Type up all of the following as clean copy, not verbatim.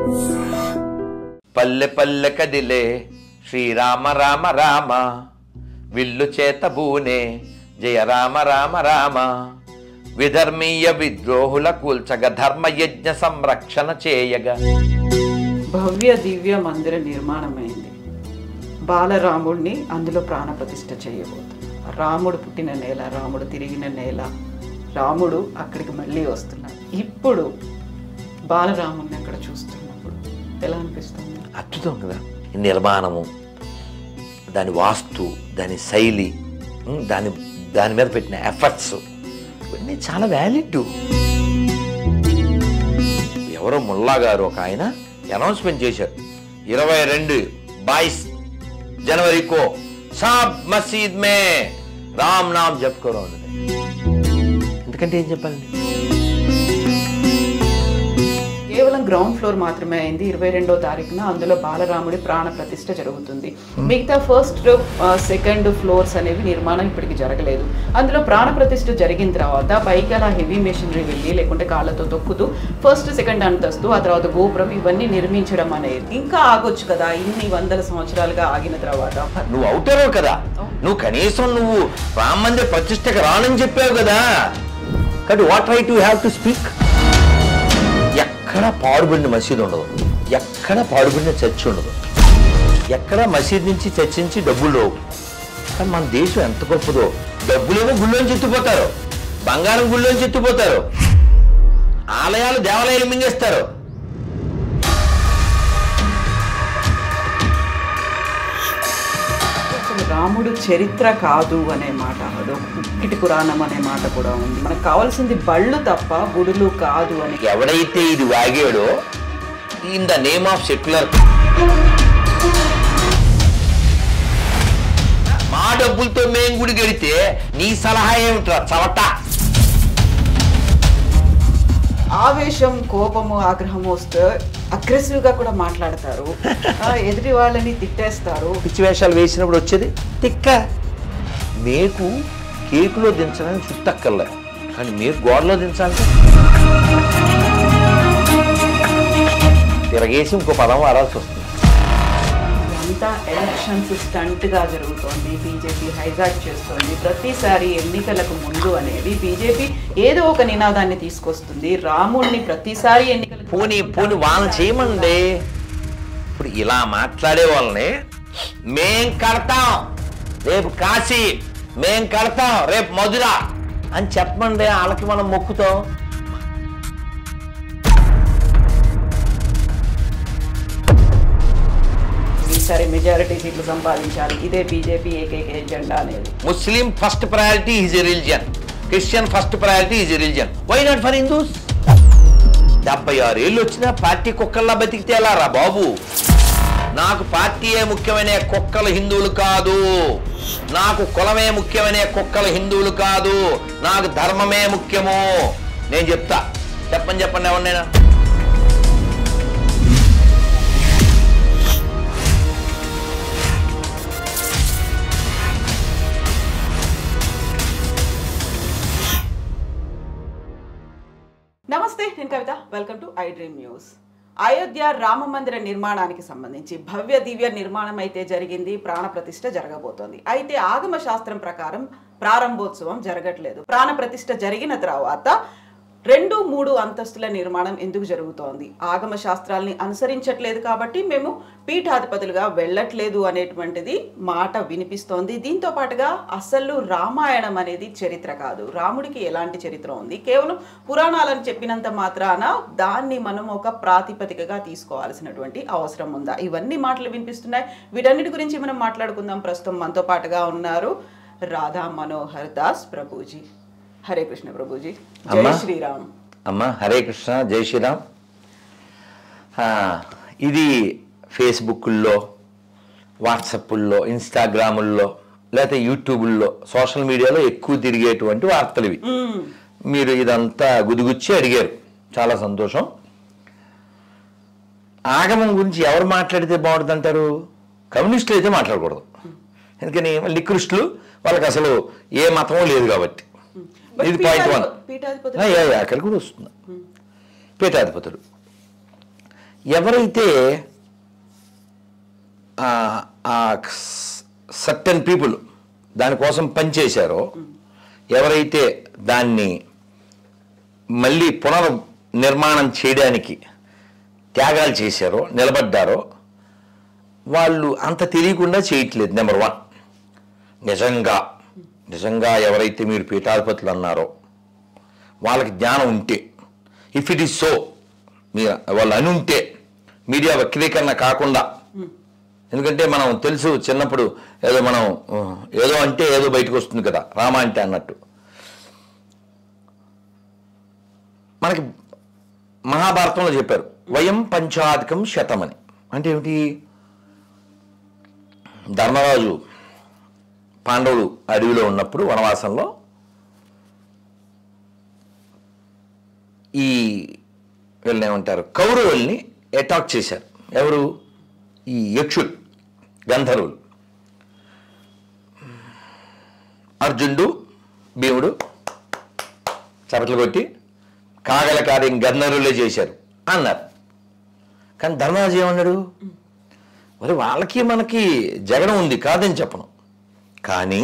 పల్లె పల్లె కదిలే శ్రీరామ రామ రామ విల్లు చేత బూనే జయ రామ రామ రామ విధర్మీయ విద్రోహుల కూల్చగ ధర్మయజ్ఞ సంరక్షణ చేయగా. భవ్య దివ్య మందిర నిర్మాణమైంది. బాలరాముడిని అందులో ప్రాణప్రతిష్ఠ చేయబోతుంది. రాముడు పుట్టిన నేల, రాముడు తిరిగిన నేల, రాముడు అక్కడికి మళ్ళీ వస్తున్నాడు. ఇప్పుడు బాలరాముడిని అక్కడ చూస్తున్నప్పుడు ఎలా అనిపిస్తుంది? అద్భుతం కదా. నిర్మాణము, దాని వాస్తు, దాని శైలి, దాని మీద పెట్టిన ఎఫర్ట్స్ ఇవన్నీ చాలా వ్యాలిడ్. ఎవరో ముల్లా గారు ఒక ఆయన అనౌన్స్మెంట్ చేశారు, 22 22 जनवरी को सब मस्जिद में राम नाम जप करो. ఎందుకంటే ఏం చెప్పాలండి, కేవలం గ్రౌండ్ ఫ్లోర్ మాత్రమే అయింది. 22వ తారీఖున అందులో బాలరాముడి ప్రాణ ప్రతిష్ఠ జరుగుతుంది. మిగతా ఫస్ట్ సెకండ్ ఫ్లోర్స్ అనేవి నిర్మాణం ఇప్పటికి జరగలేదు. అందులో ప్రాణ ప్రతిష్ఠ జరిగిన తర్వాత పైకి అలా హెవీ మెషినరీ వెళ్ళి లేకుంటే కాళ్ళతో తొక్కుతూ ఫస్ట్ సెకండ్ అంతస్తు, ఆ తర్వాత గోపురం ఇవన్నీ నిర్మించడం అనేది ఇంకా ఆగొచ్చు కదా. ఇన్ని వందల సంవత్సరాలుగా ఆగిన తర్వాత నువ్వు అవుతారో కదా, నువ్వు కనీసం నువ్వు రామ మందిర ప్రతిష్టకు రానని చెప్పావు కదా. కాబట్టి what right you have to speak. ఎక్కడ పాడుబడిన మసీదు ఉండదు, ఎక్కడ పాడుబడిన చర్చ్ ఉండదు, ఎక్కడ మసీద్ నుంచి చర్చ్ నుంచి డబ్బులు రావు. కానీ మన దేశం ఎంత గొప్పదో. డబ్బులేమో గుళ్ళోంచి ఎత్తిపోతారు, బంగారం గుళ్ళోంచి ఎత్తిపోతారు, ఆలయాలు దేవాలయాలు మింగేస్తారు. రాముడు చరిత్ర కాదు అనే మాట, అదొకటి పురాణం అనే మాట కూడా ఉంది. మనకు కావాల్సింది బళ్ళు తప్ప గుడులు కాదు అని. ఎవడైతే ఇది వాగాడో in the name of secular, మా డబ్బులతో మేం గుడి గడితే నీ సలహా ఏమిట్రా చవట. ఆవేశం, కోపము, ఆగ్రహం వస్తే అగ్రెసివ్ గా కూడా మాట్లాడతారు, ఎదుటి వాళ్ళని తిట్టేస్తారు. పిచ్చి వేషాలు వేసినప్పుడు వచ్చేది తిక్క. మీకు కేకులో దించడానికి చుట్టక్కర్లే, కానీ మీరు గోడలో దించాలి. తిరగేసి ఇంకో పదం వారాల్సి వస్తుంది. అంతా ఎలక్షన్స్ స్టంట్ గా జరుగుతోంది. బీజేపీ హైజాక్ చేస్తోంది. ప్రతిసారి ఎన్నికలకు ముందు అనేది బీజేపీ ఏదో ఒక నినాదాన్ని తీసుకొస్తుంది. రాముడిని ప్రతిసారి ఎన్నికలకు పోనీ వాళ్ళని చేయమండి. ఇప్పుడు ఇలా మాట్లాడే వాళ్ళని మేం కడతాం, రేపు కాశీ, మేం కడతాం రేపు మధుర అని చెప్పమండి. వాళ్ళకి మనం మొక్కుతాం. ఈసారి మెజారిటీ సీట్లు సంపాదించాలి, ఇదే బీజేపీ ఏకైక ఎజెండా అనేది. Muslim first priority is a religion, Christian first priority is a religion. Why not for Hindus? 76 ఏళ్ళు వచ్చినా పార్టీ కుక్కల్లా బతికితే ఎలా రా బాబు? నాకు పార్టీయే ముఖ్యమైన కుక్కలు హిందువులు కాదు, నాకు కులమే ముఖ్యమైన కుక్కలు హిందువులు కాదు, నాకు ధర్మమే ముఖ్యము. నేను చెప్తా, చెప్పండి ఎవరినైనా. నమస్తే, నేను Kavitha. Welcome to I dream news. Ayodhya Rama మందిర నిర్మాణానికి సంబంధించి భవ్య దివ్య నిర్మాణం అయితే జరిగింది, ప్రాణ ప్రతిష్ఠ జరగబోతోంది. అయితే ఆగమ శాస్త్రం ప్రకారం ప్రారంభోత్సవం జరగట్లేదు. ప్రాణ ప్రతిష్ఠ జరిగిన తర్వాత 2-3 అంతస్తుల నిర్మాణం ఎందుకు జరుగుతోంది? ఆగమ శాస్త్రాల్ని అనుసరించట్లేదు కాబట్టి మేము పీఠాధిపతులుగా వెళ్ళట్లేదు అనేటువంటిది మాట వినిపిస్తోంది. దీంతో పాటుగా అసలు రామాయణం అనేది చరిత్ర కాదు, రాముడికి ఎలాంటి చరిత్ర ఉంది, కేవలం పురాణాలను చెప్పినంత మాత్రాన దాన్ని మనం ఒక ప్రాతిపదికగా తీసుకోవాల్సినటువంటి అవసరం ఉందా? ఇవన్నీ మాటలు వినిపిస్తున్నాయి. వీటన్నిటి గురించి మనం మాట్లాడుకుందాం. ప్రస్తుతం మనతో పాటుగా ఉన్నారు రాధా మనోహర్ దాస్ ప్రభుజీ. హరే కృష్ణ ప్రభుజీ. జై శ్రీరామ్. అమ్మ హరే కృష్ణ, జై శ్రీరామ్. ఇది ఫేస్బుక్ల్లో, వాట్సాప్ల్లో, ఇన్స్టాగ్రాముల్లో, లేకపోతే యూట్యూబుల్లో, సోషల్ మీడియాలో ఎక్కువ తిరిగేటువంటి వార్తలు ఇవి. మీరు ఇదంతా గుదిగుచ్చి అడిగారు, చాలా సంతోషం. ఆగమం గురించి ఎవరు మాట్లాడితే బాగుంటుంది అంటారు? కమ్యూనిస్టులు అయితే మాట్లాడకూడదు, ఎందుకని నికృష్టులు, వాళ్ళకి అసలు ఏ మతమో లేదు కాబట్టి. ఇది పాయింట్ 1. అక్కడ కూడా వస్తుంది. పీఠాధిపతులు ఎవరైతే సర్టెన్ పీపుల్ దానికోసం పనిచేశారో, ఎవరైతే దాన్ని మళ్ళీ పునర్నిర్మాణం చేయడానికి త్యాగాలు చేశారో, నిలబడ్డారో, వాళ్ళు అంత తెలియకుండా చేయట్లేదు. నెంబర్ 1, నిజంగా ఎవరైతే మీరు పీఠాధిపతులు అన్నారో వాళ్ళకి జ్ఞానం ఉంటే, ఇఫ్ ఇట్ ఈస్ సో, మీరు వాళ్ళు అని ఉంటే మీడియా వక్రీకరణ కాకుండా, ఎందుకంటే మనం తెలుసు చిన్నప్పుడు ఏదో అంటే ఏదో బయటకు వస్తుంది కదా, రామ అంటే అన్నట్టు. మనకి మహాభారతంలో చెప్పారు వయం పంచాధికం శతం అని. అంటే ఏమిటి? ధర్మరాజు పాండవులు అడవిలో ఉన్నప్పుడు వనవాసంలో వీళ్ళని ఏమంటారు, కౌరవుల్ని అటాక్ చేశారు. ఎవరు? ఈ యక్షులు, గంధర్వులు. అర్జునుడు భీముడు చపట్లు కొట్టి కాగల కార్యం గంధర్వులే చేశారు అన్నారు. కానీ ధర్మరాజు ఏమన్నాడు? మరి వాళ్ళకి మనకి జగడం ఉంది, కాదని చెప్పను, కానీ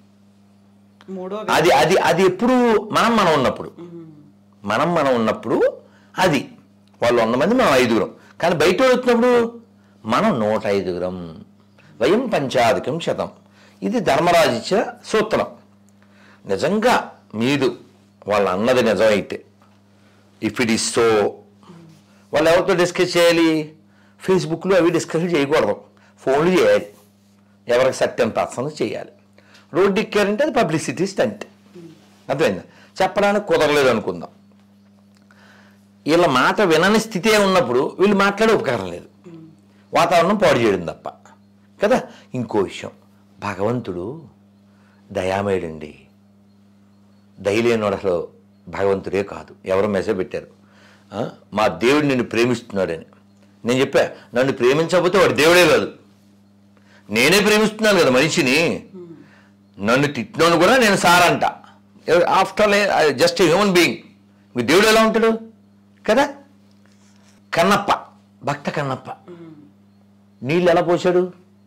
అది అది అది ఎప్పుడు మనం ఉన్నప్పుడు అది వాళ్ళు 100 మంది, మనం 5గురం. కానీ బయట వచ్చినప్పుడు మనం 105గురం. వయం పంచాధికం శతం. ఇది ధర్మరాజు ఇచ్చిన సూత్రం. నిజంగా మీరు వాళ్ళు అన్నది నిజమైతే, ఇఫ్ ఇట్ ఈస్ సో, వాళ్ళు ఎవరితో డిస్కస్ చేయాలి? ఫేస్బుక్లో అవి డిస్కస్ చేయకూడదు, ఫోన్లు చేయాలి. ఎవరికి సర్టెన్ పర్సన్స్ చేయాలి. రోడ్డు ఎక్కారంటే అది పబ్లిసిటీ స్టంట్. అర్థమైందా? చెప్పడానికి కుదరలేదు అనుకుందాం. వీళ్ళ మాట వినని స్థితే ఉన్నప్పుడు వీళ్ళు మాట్లాడే ఉపకారం లేదు, వాతావరణం పాడు చేయడం తప్ప కదా. ఇంకో విషయం, భగవంతుడు దయామయుడండి. దయలేనోడు అసలు భగవంతుడే కాదు. ఎవరో మెసేజ్ పెట్టారు, మా దేవుడు నిన్ను ప్రేమిస్తున్నాడని. నేను చెప్పా, నన్ను ప్రేమించకపోతే వాడు దేవుడే కాదు, నేనే ప్రేమిస్తున్నాను కదా మనిషిని. నన్ను తిట్టినోను కూడా నేను సారంట. After just human being. మీ దేవుడు ఎలా ఉంటాడు కదా? కన్నప్ప, భక్త కన్నప్ప నీళ్ళు ఎలా పోసాడు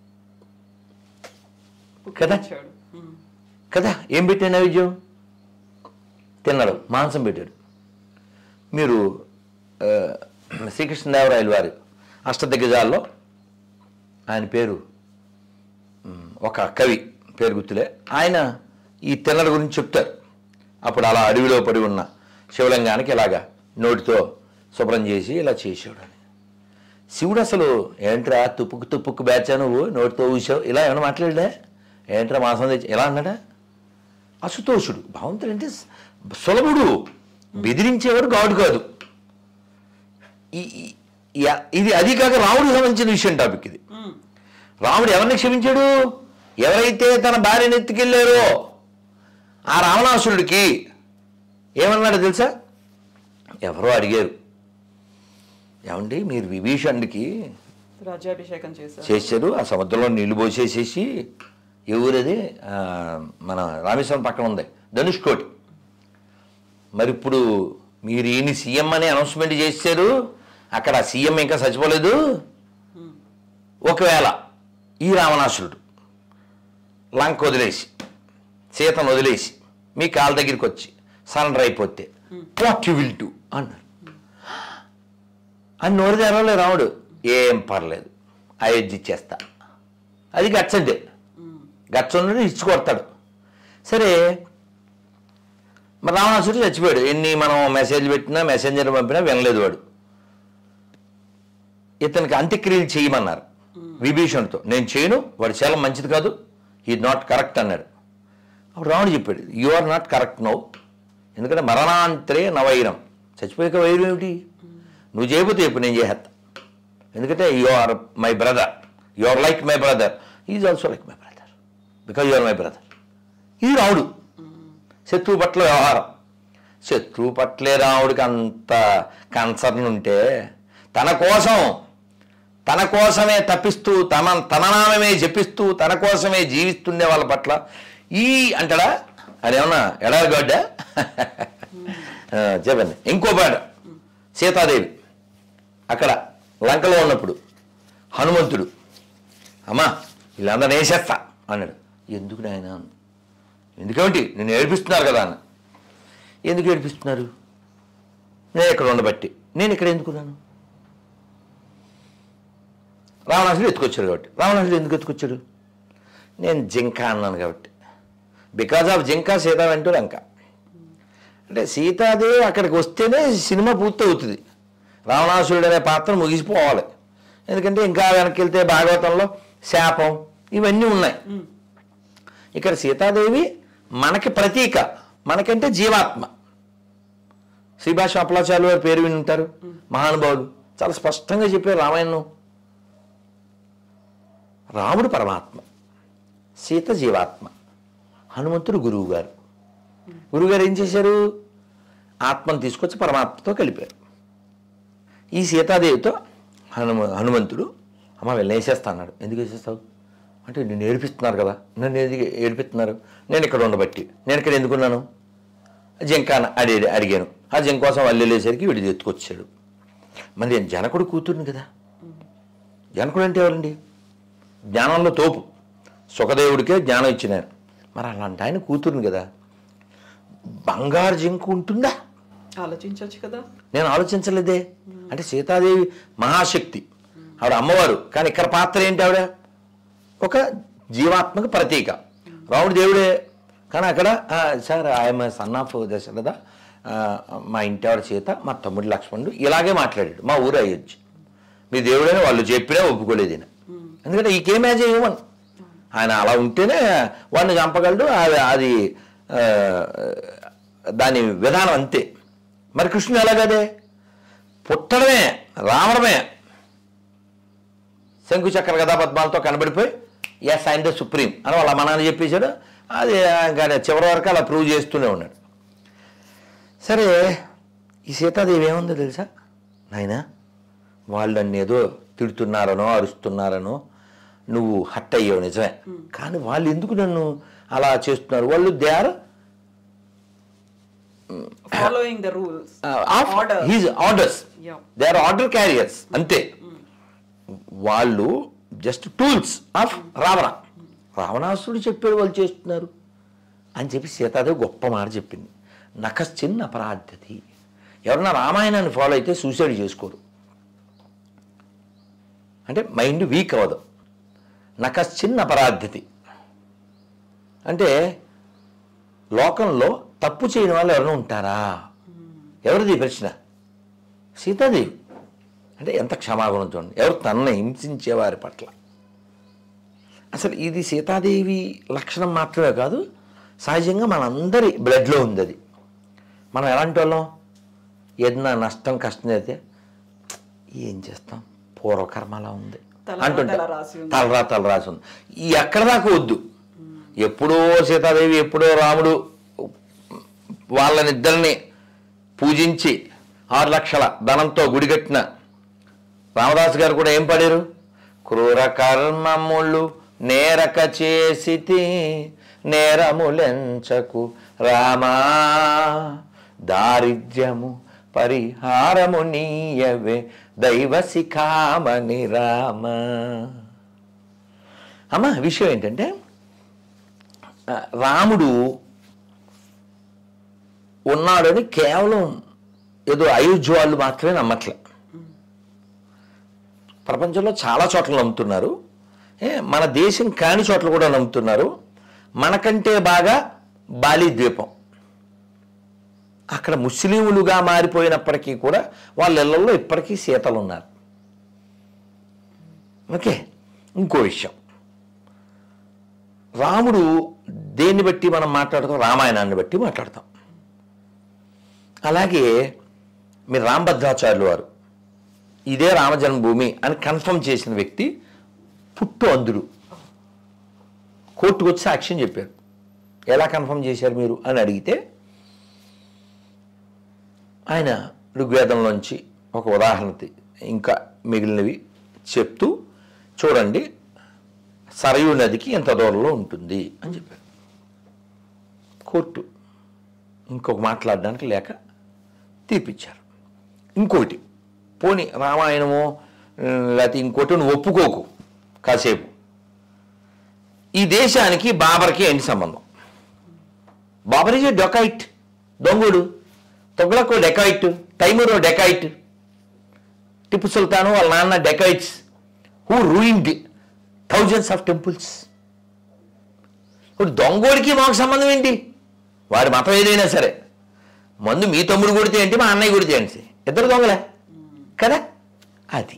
కదా? కదా, ఏం పెట్టాడు? నైవేద్యం తిన్నాడు, మాంసం పెట్టాడు. మీరు శ్రీకృష్ణదేవరాయలు వారి అష్టదిగ్గజాల్లో ఆయన పేరు, ఒక కవి పేరు గుర్తులే, ఆయన ఈ తిన్నడ గురించి చెప్తారు. అప్పుడు అలా అడవిలో పడి ఉన్న శివలింగానికి ఇలాగా నోటితో శుభ్రం చేసి ఇలా చేసాడు అని. శివుడు అసలు ఏంట్రా తుప్పుకు బ్యాచా నువ్వు, నోటితో ఊసావు, ఇలా ఏమైనా మాట్లాడా? ఏంట్రా మాంసం తెచ్చి ఇలా అన్నాడా? అసుతోషుడు. భగవంతుడు అంటే సులభుడు, బెదిరించేవాడు గాడు కాదు. ఇది అది కాక రాముడికి సంబంధించిన విషయం టాపిక్ ఇది. రాముడు ఎవరిని క్షమించాడు? ఎవరైతే తన భార్యను ఎత్తుకెళ్ళారో ఆ రావణాసురుడికి ఏమన్నాడు తెలుసా? ఎవరో అడిగారు, ఏమండి మీరు విభీషణుడికి రాజ్యాభిషేకం చేశారు, ఆ సముద్రంలో నీళ్లు పోసేసేసి, ఎవరది మన రామేశ్వరం పక్కన ఉంది ధనుష్కోటి, మరి ఇప్పుడు మీరు ఈయన సీఎం అని అనౌన్స్మెంట్ చేశారు, అక్కడ సీఎం ఇంకా చచ్చిపోలేదు. ఒకవేళ ఈ రావణాసురుడు లంక వదిలేసి, సీతను వదిలేసి మీ కాళ్ళ దగ్గరికి వచ్చి సరెండర్ అయిపోతే వాట్ యు విల్ డూ అన్నారు. అని నోరు తెరవలే రాముడు. ఏం పర్లేదు, అయోధ్య ఇచ్చేస్తా. అది గట్స్ అంటే గట్స్ ఉన్నది ఇచ్చి కొడతాడు. సరే, మరి రావణాసురుడు చచ్చిపోయాడు. ఎన్ని మనం మెసేజ్లు పెట్టినా, మెసెంజర్ పంపినా వినలేదు వాడు. ఇతనికి అంత్యక్రియలు చేయమన్నారు విభీషణుడితో. నేను చేయను, వాడు చాలా మంచిది కాదు, ఈ నాట్ కరెక్ట్ అన్నాడు. అప్పుడు రాముడు చెప్పాడు, you are not correct no, ఎందుకంటే మరణాంతరే నవైరం, చచ్చిపోయాక వైరం ఏమిటి? నువ్వు చేయబోతే చెప్పు, నేను చేసేస్తా. ఎందుకంటే you are my brother, you are like my brother, is also like my brother, because you are my brother. ఇది రాముడు. శత్రువు పట్ల వ్యవహారం. శత్రువు పట్లే రాముడికి అంత కన్సర్న్ ఉంటే, తన కోసమే తప్పిస్తూ, తన నామమే జపిస్తూ, తన కోసమే జీవిస్తుండే వాళ్ళ పట్ల అంటాడా? అదేమన్నా ఎడారిగడ్డా? చెప్పండి. ఇంకో పాట, సీతాదేవి అక్కడ లంకలో ఉన్నప్పుడు హనుమంతుడు అమ్మా వీళ్ళందరూ వేసేస్తా అన్నాడు. ఎందుకు నాయన? ఎందుకేమిటి నేను ఏడిపిస్తున్నారు కదా అన్న. ఎందుకు ఏడిపిస్తున్నారు? నేను ఇక్కడ ఉండబట్టి. నేను ఇక్కడ ఎందుకున్నాను? రావణాసుడు ఎత్తుకొచ్చాడు కాబట్టి. రావణాసుడు ఎందుకు ఎత్తుకొచ్చాడు? నేను జింక అన్నాను కాబట్టి. బికాజ్ ఆఫ్ జింక సీత వెంటూ లంక. అంటే సీతాదేవి అక్కడికి వస్తేనే సినిమా పూర్తి అవుతుంది. రావణాసురుడు అనే పాత్ర ముగిసిపోవాలి. ఎందుకంటే ఇంకా వెనక్కి వెళ్తే భాగవతంలో శాపం ఇవన్నీ ఉన్నాయి. ఇక్కడ సీతాదేవి మనకి ప్రతీక, మనకంటే జీవాత్మ. శ్రీభాష అప్పలాచార్యులు వారి పేరు విని ఉంటారు, మహానుభావులు. చాలా స్పష్టంగా చెప్పారు రామాయణం. రాముడు పరమాత్మ, సీత జీవాత్మ, హనుమంతుడు గురువుగారు. గురువుగారు ఏం చేశారు? ఆత్మను తీసుకొచ్చి పరమాత్మతో కలిపారు. ఈ సీతాదేవితో హనుమంతుడు అమ్మ వెళ్ళి వేసేస్తా అన్నాడు. ఎందుకు వేసేస్తావు అంటే నేను ఏడిపిస్తున్నారు కదా. నన్ను ఎందుకు ఏడిపిస్తున్నారు? నేను ఇక్కడ ఉండబట్టి. నేను ఇక్కడ ఎందుకున్నాను? జింక అడిగాను. ఆ జింక కోసం వాళ్ళు వెళ్ళేసరికి వీడు ఎత్తుకొచ్చాడు. మరి నేను జనకుడు కూతురుని కదా. జనకుడు అంటే ఎవరండి? జ్ఞానంలో తోపు. సుఖదేవుడికే జ్ఞానం ఇచ్చినాను. మరి అలాంటి ఆయన కూతురుని కదా. బంగారు జింక ఉంటుందా? ఆలోచించవచ్చు కదా. నేను ఆలోచించలేదే. అంటే సీతాదేవి మహాశక్తి, ఆవిడ అమ్మవారు. కానీ ఇక్కడ పాత్ర ఏంటి? ఆవిడ ఒక జీవాత్మక ప్రతీక. రాముడు దేవుడే. కానీ అక్కడ sir I'm son of Dasharatha, మా ఇంటి ఆవిడ సీత, మా తమ్ముడు లక్ష్మణుడు ఇలాగే మాట్లాడాడు. మా ఊరు అయ్యొచ్చు. మీ దేవుడని వాళ్ళు చెప్పినా ఒప్పుకోలేదు ఈయన. ఎందుకంటే ఈ కేమ్ యాజ్ హ్యూమన్. ఆయన అలా ఉంటేనే వాడిని చంపగలడు. అది దాని విధానం అంతే. మరి కృష్ణుడు ఎలాగదే? పుట్టడమే, రావడమే, శంకుచక్ర గదా పద్మాలతో కనబడిపోయి ఎస్ ఆయన ద సుప్రీం అని వాళ్ళ అమ్మ నాన్న చెప్పేశాడు. అది చివరి వరకు అలా ప్రూవ్ చేస్తూనే ఉన్నాడు. సరే, ఈ సీతాదేవి ఏముందో తెలుసా నాయన? వాళ్ళు నన్ను ఏదో తిడుతున్నారనో అరుస్తున్నారనో నువ్వు హట్ అయ్యావు నిజమే. కానీ వాళ్ళు ఎందుకు నన్ను అలా చేస్తున్నారు? వాళ్ళు they are following the rules of his orders. They are order carriers. అంతే. వాళ్ళు జస్ట్ టూల్స్ ఆఫ్ రావణ. రావణాసుడు చెప్పాడు వాళ్ళు చేస్తున్నారు అని చెప్పి సీతాదేవి గొప్ప మాట చెప్పింది. నకశ్చిన్ అపరాధ్యతి. ఎవరన్నా రామాయణాన్ని ఫాలో అయితే సూసైడ్ చేసుకోరు. అంటే మైండ్ వీక్ అవ్వదు. నకశ్చిన్ అపరాధ్యతి అంటే లోకంలో తప్పు చేయని వాళ్ళు ఎవరైనా ఉంటారా? ఎవరిది ప్రశ్న? సీతాదేవి. అంటే ఎంత క్షమాగుణం చూడండి. ఎవరు తనని హింసించేవారి పట్ల. అసలు ఇది సీతాదేవి లక్షణం మాత్రమే కాదు, సహజంగా మనందరి బ్లడ్లో ఉంది అది. మనం ఎలాంటి వాళ్ళం? ఏదైనా నష్టం కష్టం అయితే ఏం చేస్తాం, పూర్వకర్మ అలా ఉంది అంటుంటాం. తలరాసి ఉంది. ఈ ఎక్కడ దాకా వద్దు. ఎప్పుడో సీతాదేవి, ఎప్పుడో రాముడు వాళ్ళనిద్దరిని పూజించి 6 లక్షల ధనంతో గుడిగట్టిన రామదాస్ గారు కూడా ఏం పాడారు? క్రూర కర్మములు నేరక చేసితి నేరములెంచకు రామా, దారిద్ర్యము పరిహారము నీయవే దైవ శిఖామణి రామ. అమ్మ విషయం ఏంటంటే, రాముడు ఉన్నాడని కేవలం ఏదో అయోధ్య వాళ్ళు మాత్రమే నమ్మట్లే. ప్రపంచంలో చాలా చోట్ల నమ్ముతున్నారు. మన దేశం కాని చోట్ల కూడా నమ్ముతున్నారు. మనకంటే బాగా బాలి ద్వీపం, అక్కడ ముస్లింలుగా మారిపోయినప్పటికీ కూడా వాళ్ళ ఇళ్లలో ఇప్పటికీ సీతలు ఉన్నారు. ఓకే, ఇంకో విషయం, రాముడు దేన్ని బట్టి మనం మాట్లాడతాం? రామాయణాన్ని బట్టి మాట్లాడతాం. అలాగే మీరు రామభద్రాచార్యులు వారు ఇదే రామజన్మభూమి అని కన్ఫర్మ్ చేసిన వ్యక్తి పుట్టు అందుడు. కోర్టుకు వచ్చి సాక్ష్యం చెప్పారు. ఎలా కన్ఫర్మ్ చేశారు మీరు అని అడిగితే ఆయన ఋగ్వేదంలోంచి ఒక ఉదాహరణ ఇంకా మిగిలినవి చెప్తూ, చూడండి సరయూ నదికి ఎంత దూరంలో ఉంటుంది అని చెప్పారు. కోర్టు ఇంకొక మాట్లాడడానికి లేక తీర్పిచ్చారు. ఇంకోటి, పోనీ రామాయణమో లేకపోతే ఇంకోటి నువ్వు ఒప్పుకోకు కాసేపు. ఈ దేశానికి బాబర్కి ఏంటి సంబంధం? బాబర్ ఈజ్ డొకైట్, దొంగుడు. Tughlaq dacoit, Timur dacoit, Tipu Sultan వాళ్ళ నాన్న dacoits who ruined thousands of temples. ఇప్పుడు దొంగోడికి మాకు సంబంధం ఏంటి? వాడి మతం ఏదైనా సరే, మందు మీ తమ్ముడు కొడితే ఏంటి, మా అన్నయ్య కొడితే ఏంటి, ఇద్దరు దొంగలే కదా. అది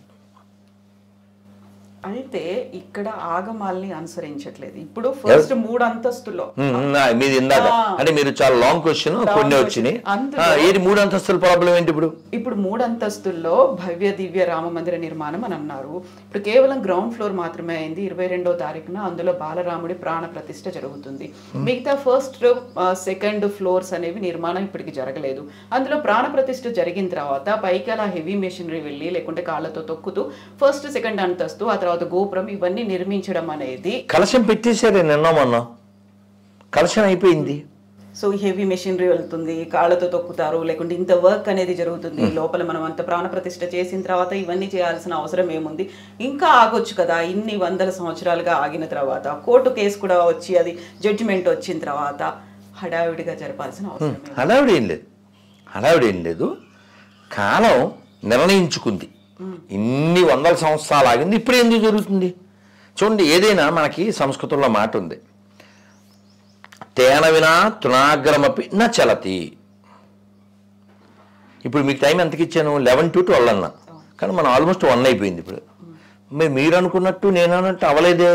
అయితే ఇక్కడ ఆగమాల్ని అనుసరించట్లేదు. ఇప్పుడు ఫస్ట్ 3 అంతస్తులో మీది ఇందాక అంటే మీరు చాలా లాంగ్ క్వశ్చన్, కొన్ని వచ్చినాయి. ఏది 3 అంతస్తుల ప్రాబ్లం ఏంటి? ఇప్పుడు 3 అంతస్తుల్లో భవ్య దివ్య రామ మందిర నిర్మాణం అని అన్నారు. ఇప్పుడు కేవలం గ్రౌండ్ ఫ్లోర్ మాత్రమే అయింది. 22వ తారీఖున అందులో బాలరాముడి ప్రాణ ప్రతిష్ఠ జరుగుతుంది. మిగతా ఫస్ట్ సెకండ్ ఫ్లోర్స్ అనేవి నిర్మాణం ఇప్పటికి జరగలేదు. అందులో ప్రాణ ప్రతిష్ఠ జరిగిన తర్వాత పైకి అలా హెవీ మెషినరీ వెళ్ళి లేకుంటే కాళ్ళతో తొక్కుతూ ఫస్ట్ సెకండ్ అంతస్తు, ఆ తర్వాత గోపురం ఇవన్నీ నిర్మించడం అనేది. కలశం పెట్టేశారు నిన్న మొన్న, కలశం అయిపోయింది. సో హెవీ మెషినరీ వెళ్తుంది, కాళ్ళతో తొక్కుతారు, లేకుంటే ఇంత వర్క్ అనేది జరుగుతుంది. లోపల మనం అంత ప్రాణ ప్రతిష్ఠ చేసిన తర్వాత ఇవన్నీ చేయాల్సిన అవసరం ఏముంది? ఇంకా ఆగొచ్చు కదా. ఇన్ని వందల సంవత్సరాలుగా ఆగిన తర్వాత కోర్టు కేసు కూడా వచ్చి అది జడ్జిమెంట్ వచ్చిన తర్వాత హడావిడిగా జరపాల్సిన అవసరం. హడావిడి ఏం లేదు. కాలం నిర్ణయించుకుంది. ఇన్ని వందల సంవత్సరాలు ఆగింది, ఇప్పుడు ఎందుకు జరుగుతుంది? చూడండి, ఏదైనా మనకి సంస్కృతంలో మాట ఉంది, తేన వినా తృణాగ్రమపి న చలతి. ఇప్పుడు మీకు టైం ఎంతకి ఇచ్చాను? 11 to 12 అన్నా, కానీ మనం ఆల్మోస్ట్ 1 అయిపోయింది. ఇప్పుడు మీరు అనుకున్నట్టు నేను అన్నట్టు అవలేదే,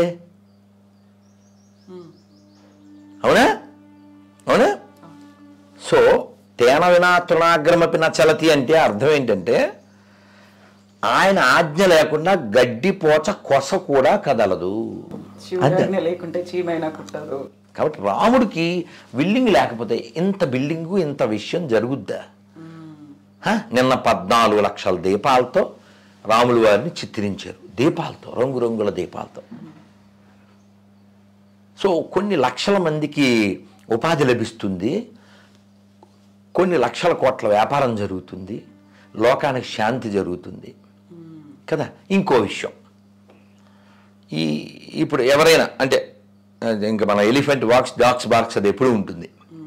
అవునా? అవునా? సో తేన వినా తృణాగ్రమపి న చలతి అంటే అర్థం ఏంటంటే ఆయన ఆజ్ఞ లేకుండా గడ్డి పోచ కొస కూడా కదలదు. లేకుంటే చీమైనా కుట్టదు. కాబట్టి రాముడికి బిల్డింగ్ లేకపోతే ఇంత బిల్డింగు ఇంత విషయం జరుగుద్దా? నిన్న 14 లక్షల దీపాలతో రాములు వారిని చిత్రించారు, దీపాలతో, రంగురంగుల దీపాలతో. సో కొన్ని లక్షల మందికి ఉపాధి లభిస్తుంది, కొన్ని లక్షల కోట్ల వ్యాపారం జరుగుతుంది, లోకానికి శాంతి జరుగుతుంది కదా. ఇంకో విషయం, ఇప్పుడు ఎవరైనా అంటే ఇంకా మన ఎలిఫెంట్ వాక్స్ డాగ్స్ బాక్స్ అది ఎప్పుడు ఉంటుంది.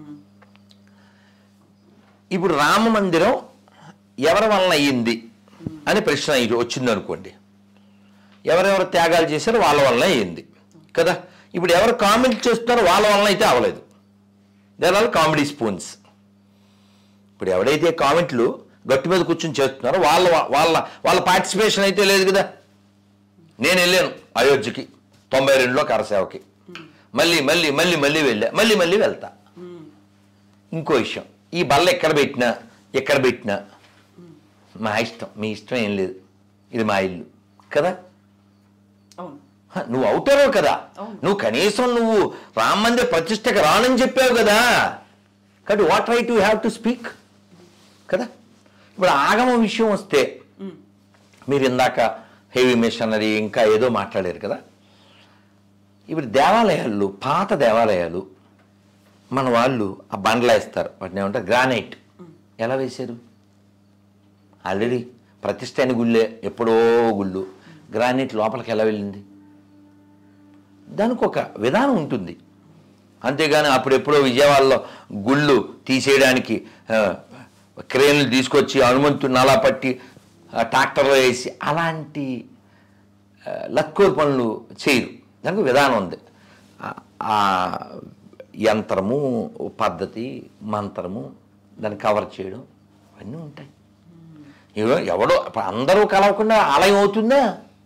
ఇప్పుడు రామ మందిరం ఎవరి వలన అయ్యింది అని ప్రశ్న వచ్చింది అనుకోండి, ఎవరెవరు త్యాగాలు చేశారో వాళ్ళ వలన అయ్యింది కదా. ఇప్పుడు ఎవరు కామెంట్ చేస్తున్నారో వాళ్ళ వలన అయితే అవ్వలేదు. There are comedy spoons. ఇప్పుడు ఎవడైతే కామెంట్లు గట్టి మీద కూర్చొని చేస్తున్నారో వాళ్ళ వాళ్ళ వాళ్ళ పార్టిసిపేషన్ అయితే లేదు కదా. నేను వెళ్ళాను అయోధ్యకి 92లో కరసేవకి, మళ్ళీ మళ్ళీ మళ్ళీ మళ్ళీ వెళ్ళా, మళ్ళీ మళ్ళీ వెళ్తా. ఇంకో విషయం, ఈ బల్ల ఎక్కడ పెట్టినా మా ఇష్టం, మీ ఇష్టం ఏం లేదు, ఇది మా ఇల్లు కదా. నువ్వు అవుతారో కదా, నువ్వు కనీసం నువ్వు రామ మందిర ప్రతిష్టకు రానని చెప్పావు కదా. కాబట్టి what right you have to speak కదా. ఇప్పుడు ఆగమ విషయం వస్తే మీరు ఇందాక హెవీ మిషనరీ ఇంకా ఏదో మాట్లాడారు కదా. ఇప్పుడు దేవాలయాలు, పాత దేవాలయాలు మన వాళ్ళు ఆ బండ్లు వేస్తారు, వాటిని ఏమంటారు, గ్రానైట్. ఎలా వేశారు? ఆల్రెడీ ప్రతిష్ట అయిన గుళ్ళే, ఎప్పుడో గుళ్ళు, గ్రానైట్ లోపలికి ఎలా వెళ్ళింది? దానికి ఒక విధానం ఉంటుంది. అంతేగాని అప్పుడెప్పుడో విజయవాడలో గుళ్ళు తీసేయడానికి క్రేన్లు తీసుకొచ్చి హనుమంతుడిని అలా పట్టి ట్రాక్టర్లో వేసి అలాంటి లక్కోరు పనులు చేయరు. దానికి విధానం ఉంది. ఆ యంత్రము, పద్ధతి, మంత్రము, దాన్ని కవర్ చేయడం అవన్నీ ఉంటాయి. ఎవడో అందరూ కలవకుండా ఆలయం అవుతుందా?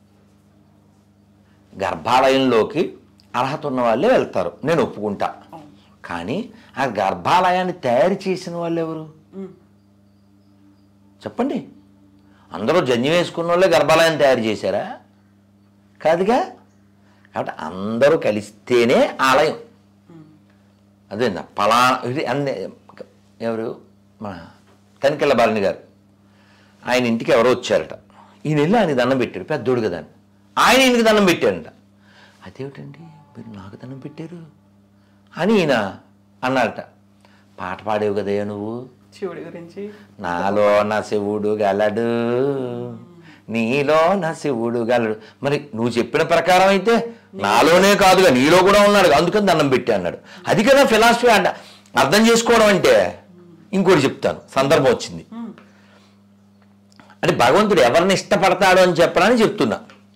గర్భాలయంలోకి అర్హత ఉన్న వాళ్ళే వెళ్తారు, నేను ఒప్పుకుంటా. కానీ ఆ గర్భాలయాన్ని తయారు చేసిన వాళ్ళు ఎవరు చెప్పండి? అందరూ జన్యం వేసుకున్న వాళ్ళే గర్భాలయం తయారు చేశారా? కాదుగా. కాబట్టి అందరూ కలిస్తేనే ఆలయం. అదే అన్నీ ఎవరు, మన తనికెళ్ళ బాలని గారు, ఆయన ఇంటికి ఎవరో వచ్చారట. ఈయన వెళ్ళి ఆయన దండం పెట్టారు, పెద్దోడు కదా అని. ఆయన ఇంటికి దండం పెట్టారంట. అదేమిటండి మీరు నాకు దండం పెట్టారు అని ఈయన అన్నారట. పాట పాడేవు కదయ్యా నువ్వు, శివుడి గురించి, నాలో నా శివుడు గలడు నీలోన శివుడు గలడు. మరి నువ్వు చెప్పిన ప్రకారం అయితే నాలోనే కాదుగా నీలో కూడా ఉన్నాడు, అందుకని దండం పెట్టి అన్నాడు. అది కదా ఫిలాసఫీ అంట. అర్థం చేసుకోవడం అంటే. ఇంకోటి చెప్తాను, సందర్భం వచ్చింది. అంటే భగవంతుడు ఎవరిని ఇష్టపడతాడు అని చెప్పడానికి చెప్తున్నా.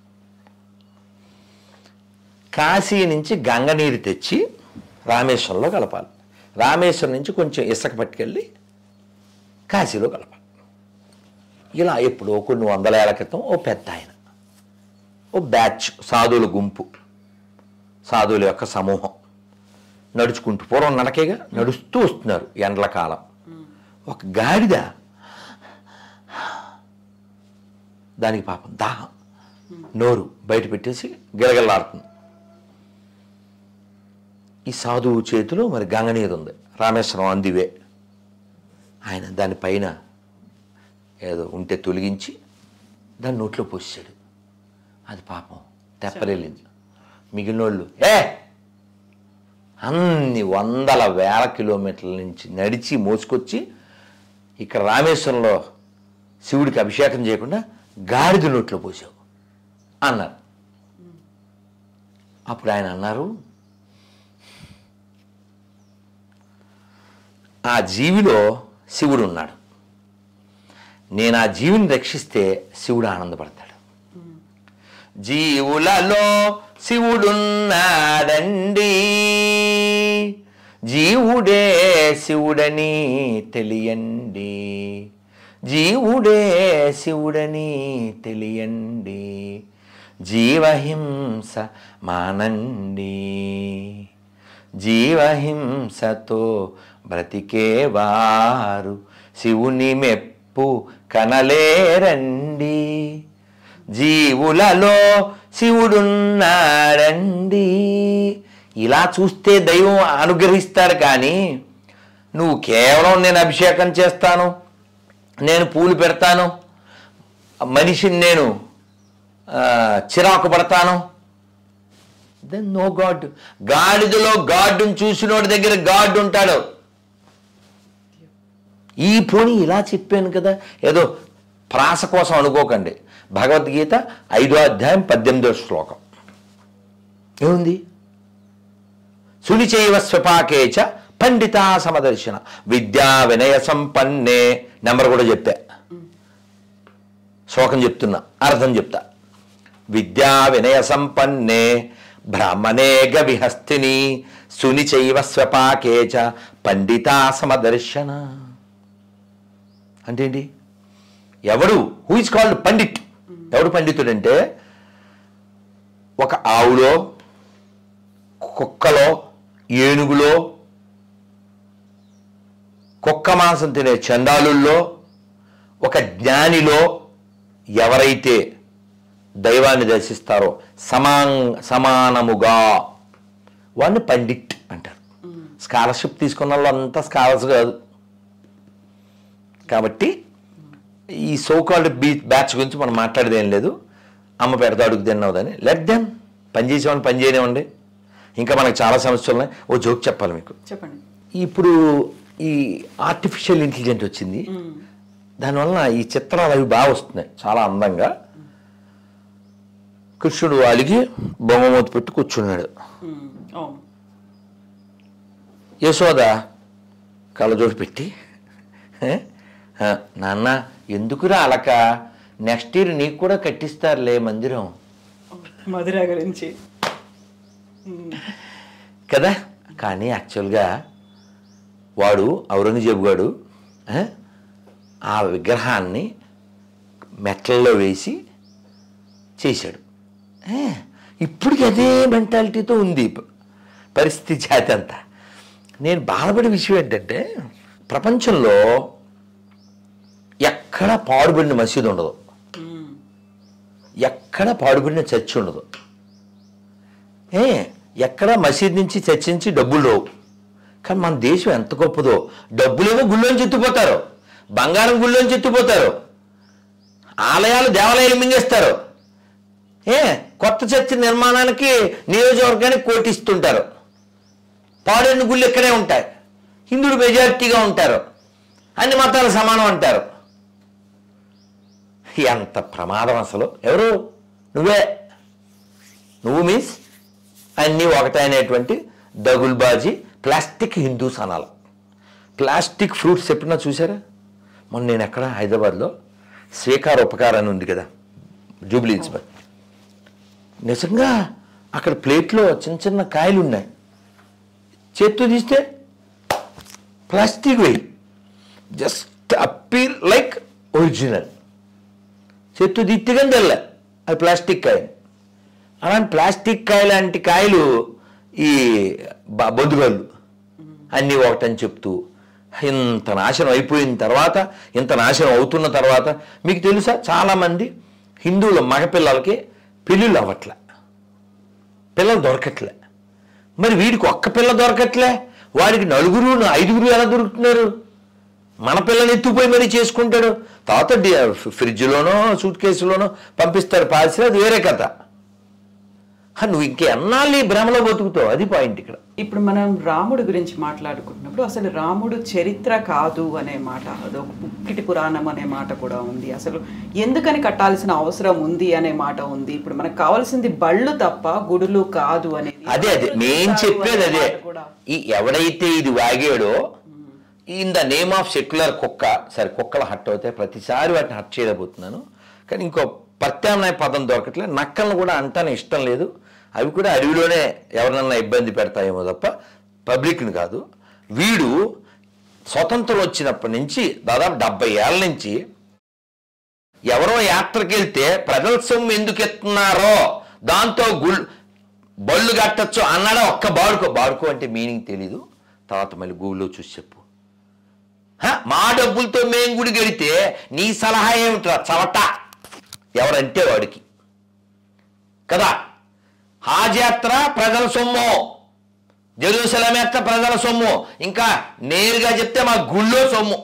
కాశీ నుంచి గంగ నీరు తెచ్చి రామేశ్వరంలో కలపాలి. రామేశ్వరం నుంచి కొంచెం ఇసుక పట్టుకెళ్ళి కాశీలో కలపాలి. ఇలా ఎప్పుడో కొన్ని 100 ఏళ్ల క్రితం ఓ పెద్ద ఆయన, ఓ బ్యాచ్ సాధువుల గుంపు, సాధువుల యొక్క సమూహం నడుచుకుంటూ, పూర్వం నడకేగా నడుస్తూ వస్తున్నారు. ఎండల కాలం. ఒక గాడిద, దానికి పాపం దాహం, నోరు బయట పెట్టేసి గిలగిల్లాడుతుంది. ఈ సాధువు చేతిలో మరి గంగనీరు ఉంది, రామేశ్వరం అందివే. ఆయన దానిపైన ఏదో ఉంటే తొలగించి దాన్ని నోట్లో పోసాడు. అది పాపం తెప్పలేలింది. మిగిలిన వాళ్ళు అన్ని 100,000 కిలోమీటర్ల నుంచి నడిచి మోసుకొచ్చి ఇక్కడ రామేశ్వరంలో శివుడికి అభిషేకం చేయకుండా గాడిద నోట్లో పోసావు అన్నారు. అప్పుడు ఆయన అన్నారు, ఆ జీవిలో శివుడు ఉన్నాడు, నేను ఆ జీవిని రక్షిస్తే శివుడు ఆనందపడతాడు. జీవులలో శివుడున్నాడండి, జీవుడే శివుడని తెలియండి, జీవుడే శివుడని తెలియండి, జీవహింస మానండి, జీవహింసతో బ్రతికేవారు శివుని మెప్పు కనలేరండి, జీవులలో శివుడున్నాడండి. ఇలా చూస్తే దైవం అనుగ్రహిస్తాడు. కానీ నువ్వు కేవలం నేను అభిషేకం చేస్తాను, నేను పూలు పెడతాను, మనిషిని నేను చిరాకు పడతాను, దెన్ నో గాడ్. గాడిదలో గాడ్ని చూసినోడి దగ్గర గాడ్ ఉంటాడు. ఈ పోనీ ఇలా చెప్పాను కదా, ఏదో ప్రాస కోసం అనుకోకండి. భగవద్గీత 5వ అధ్యాయం 18వ శ్లోకం ఏముంది? సునిచైవ స్వపాకేచ పండితా సమదర్శన విద్యా వినయ సంపన్నే. నెంబర్ కూడా చెప్పా, శ్లోకం చెప్తున్నా, అర్థం చెప్తా. విద్యా వినయ సంపన్నే బ్రాహ్మణే గవిహస్తిని సునిచైవ స్వపాకేచ పండితా సమదర్శన. అంటే ఏంటి? ఎవడు హూ ఇస్ కాల్డ్ పండిట్? ఎవడు పండితుడంటే ఒక ఆవులో, కుక్కలో, ఏనుగులో, కుక్క మాంసం తినే చండాలుల్లో, ఒక జ్ఞానిలో ఎవరైతే దైవాన్ని దర్శిస్తారో సమానముగా వాడిని పండిట్ అంటారు. స్కాలర్షిప్ తీసుకున్న వాళ్ళు అంతా స్కాలర్స్ కాదు. కాబట్టి ఈ సోకాల్డ్ బ్యాచ్ గురించి మనం మాట్లాడేదేం లేదు. అమ్మ పెడతా అడుగు తిన్నావుదని లెట్ దెమ్ పనిచేసేవాడిని పని చేయనివ్వండి. ఇంకా మనకు చాలా సమస్యలు ఉన్నాయి. ఓ జోక్ చెప్పాలి మీకు. చెప్పండి. ఇప్పుడు ఈ ఆర్టిఫిషియల్ ఇంటెలిజెంట్ వచ్చింది, దానివల్ల ఈ చిత్రాలు అవి బాగా వస్తున్నాయి చాలా అందంగా. కృష్ణుడు అలిగి బొమ్మమూతి పెట్టి కూర్చున్నాడు. యశోద కళ్ళజోడు పెట్టి, నాన్న ఎందుకురా అలక, నెక్స్ట్ ఇయర్ నీకు కూడా కట్టిస్తారులే మందిరం, మధుర గురించి కదా. కానీ యాక్చువల్గా వాడు ఔరంగజేబు గాడు ఆ విగ్రహాన్ని మెట్లలో వేసి చేశాడు. ఇప్పటికి అదే మెంటాలిటీతో ఉంది పరిస్థితి జాతి అంతా. నేను బాధపడే విషయం ఏంటంటే ప్రపంచంలో ఎక్కడ పాడుబడిన మసీదు ఉండదు, ఎక్కడ పాడుబడిన చర్చి ఉండదు, ఎక్కడ మసీద్ నుంచి చర్చి నుంచి డబ్బులు రావు. కానీ మన దేశం ఎంత గొప్పదో, డబ్బులేమో గుళ్ళోంచి ఎత్తిపోతారు, బంగారం గుళ్ళోంచి ఎత్తిపోతారు, ఆలయాలు దేవాలయాలు మింగేస్తారు, కొత్త చర్చి నిర్మాణానికి నియోజకవర్గానికి కోటిస్తుంటారు, పాడైన గుళ్ళు ఇక్కడే ఉంటాయి, హిందువులు మెజారిటీగా ఉంటారు, అన్ని మతాలు సమానం అంటారు. ఎంత ప్రమాదం అసలు. ఎవరు? నువ్వు మీన్స్ అన్నీ ఒకటైనటువంటి దగుల్బాజీ ప్లాస్టిక్ హిందూస్ అనాలి. ప్లాస్టిక్ ఫ్రూట్స్ ఎప్పుడన్నా చూసారా? మొన్న నేను ఎక్కడ హైదరాబాద్లో స్వీకార ఉపకారం అని ఉంది కదా, జూబ్లీ హిల్స్. నిజంగా అక్కడ ప్లేట్లో చిన్న చిన్న కాయలు ఉన్నాయి, చేత్తో తీస్తే ప్లాస్టిక్ వేయి, జస్ట్ అప్పీర్ లైక్ ఒరిజినల్. చేత్తో తీస్తే తెల్ల అది ప్లాస్టిక్ కాయ. అలాంటి ప్లాస్టిక్ కాయ లాంటి కాయలు ఈ బొద్దుగాళ్ళు అన్నీ ఒకటని చెప్తూ ఇంత నాశనం అయిపోయిన తర్వాత, ఇంత నాశనం అవుతున్న తర్వాత మీకు తెలుసా, చాలామంది హిందువుల మగపిల్లలకి పెళ్ళిళ్ళు అవ్వట్లే, పిల్లలు దొరకట్లే. మరి వీడికి ఒక్క పిల్ల దొరకట్లే, వాడికి 4 5 ఎలా దొరుకుతున్నారు? మన పిల్లని ఎత్తుపోయి మరీ చేసుకుంటాడు. తర్వాత ఫ్రిడ్జ్లోనో సూట్ కేసులోనో పంపిస్తాడు పార్సిల్, అది వేరే కథ. నువ్వు ఇంకెన్నాళ్ళు ఈ భ్రమలో బతుకుతావు, అది పాయింట్ ఇక్కడ. ఇప్పుడు మనం రాముడి గురించి మాట్లాడుకుంటున్నప్పుడు అసలు రాముడు చరిత్ర కాదు అనే మాట, అదొక పుక్కిటి పురాణం అనే మాట కూడా ఉంది. అసలు ఎందుకని కట్టాల్సిన అవసరం ఉంది అనే మాట ఉంది. ఇప్పుడు మనకు కావాల్సింది బళ్ళు తప్ప గుడులు కాదు అనేది. అదే నేను చెప్పేది అదే. ఈ ఎవడైతే ఇది వాగాడో in the name of secular కుక్క, సరే కుక్కలు హట్ అవుతాయి, ప్రతిసారి వాటిని హట్ చేయలేకపోతున్నాను, కానీ ఇంకో ప్రత్యామ్నాయ పదం దొరకట్లేదు. నక్కలను కూడా అంటానే ఇష్టం లేదు, అవి కూడా అడవిలోనే ఎవరినన్నా ఇబ్బంది పెడతాయేమో తప్ప పబ్లిక్ని కాదు. వీడు స్వతంత్రం వచ్చినప్పటి నుంచి దాదాపు 70 ఏళ్ళ నుంచి ఎవరో యాత్రకి వెళ్తే ప్రజల సొమ్ము ఎందుకు ఎత్తున్నారో, దాంతో బళ్ళు కట్టచ్చు అన్నాడా ఒక్క బాడుకో అంటే మీనింగ్ తెలీదు. తర్వాత మళ్ళీ గూగుల్లో చూసి చెప్పు. మా డబ్బులతో మేం గుడి గడితే నీ సలహా ఏమిట్రా చవట, ఎవరంటే వాడికి కదా. హాజ్ యాత్ర ప్రజల సొమ్ము, జెరూసలేం యాత్ర ప్రజల సొమ్ము, ఇంకా నేరుగా చెప్తే మా గుళ్ళో సొమ్ము.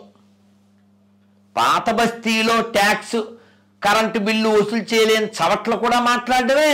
పాత బస్తీలో ట్యాక్స్ కరెంటు బిల్లు వసూలు చేయలేని చవట్లు కూడా మాట్లాడమే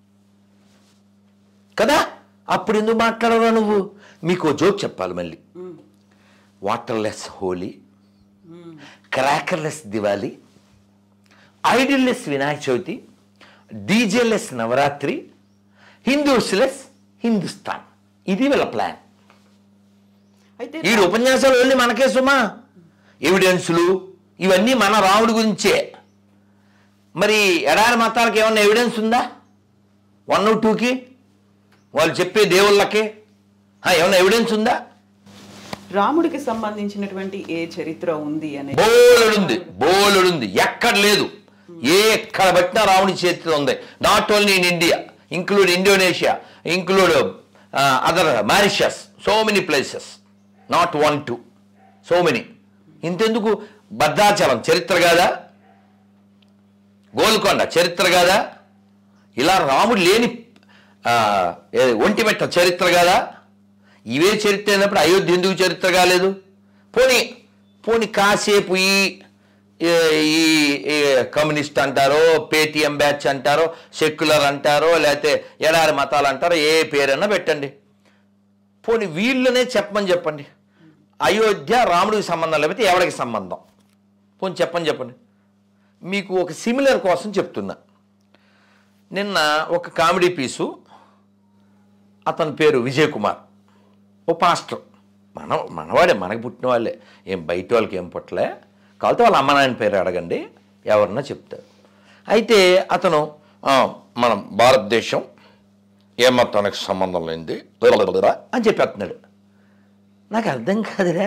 కదా. అప్పుడు ఎందుకు మాట్లాడరా నువ్వు? మీకు జోక్ చెప్పాలి మళ్ళీ. Waterless Holi, crackerless Diwali, idolless Vinayaka Chavithi, DJless Navratri, Hinduless Hindustan. ఇది వీళ్ళ ప్లాన్. అయితే ఈ ఉపన్యాసాలు వెళ్ళి మనకే సుమా, ఎవిడెన్సులు ఇవన్నీ మన రాముడి గురించే. మరి ఎడారి మతాలకు ఏమన్నా ఎవిడెన్స్ ఉందా? 1 2కి వాళ్ళు చెప్పే దేవుళ్ళకి ఏమన్నా ఎవిడెన్స్ ఉందా? రాముడికి సంబంధించినటువంటి ఏ చరిత్ర ఉంది అనే బోలుడుంది, ఎక్కడ లేదు. ఎక్కడ పట్టినా రాముడి చరిత్ర ఉంది. Not only in India, include Indonesia, include other Mauritius, so many places, not 1 2, so many. ఇంతెందుకు, భద్రాచలం చరిత్ర కాదా? గోల్కొండ చరిత్ర కాదా? ఇలా రాముడు లేని ఒంటిమెట్ట చరిత్ర కాదా? ఇవే చరిత్ర అయినప్పుడు అయోధ్య ఎందుకు చరిత్ర కాలేదు? పోనీ కాసేపు ఈ కమ్యూనిస్ట్ అంటారో, పేటీఎం బ్యాచ్ అంటారో, సెక్యులర్ అంటారో, లేకపోతే ఎడారి మతాలు అంటారో, ఏ పేరన్నా పెట్టండి. పోనీ వీళ్ళనే చెప్పండి. అయోధ్య రాముడికి సంబంధం లేకపోతే ఎవరికి సంబంధం? పోనీ చెప్పండి. మీకు ఒక సిమిలర్ కోసం చెప్తున్నా. నిన్న ఒక కామెడీ పీసు, అతని పేరు విజయ్ కుమార్, ఓ పాస్టర్, మనవాడే, మనకు పుట్టిన వాళ్ళే, ఏం బయట వాళ్ళకి ఏం పుట్టలే, కాబట్టి వాళ్ళ అమ్మ నాయన పేరు అడగండి, ఎవరన్నా చెప్తారు. అయితే అతను మనం భారతదేశం ఏ మతానికి సంబంధం లేనిది అని చెప్పేస్తున్నాడు. నాకు అర్థం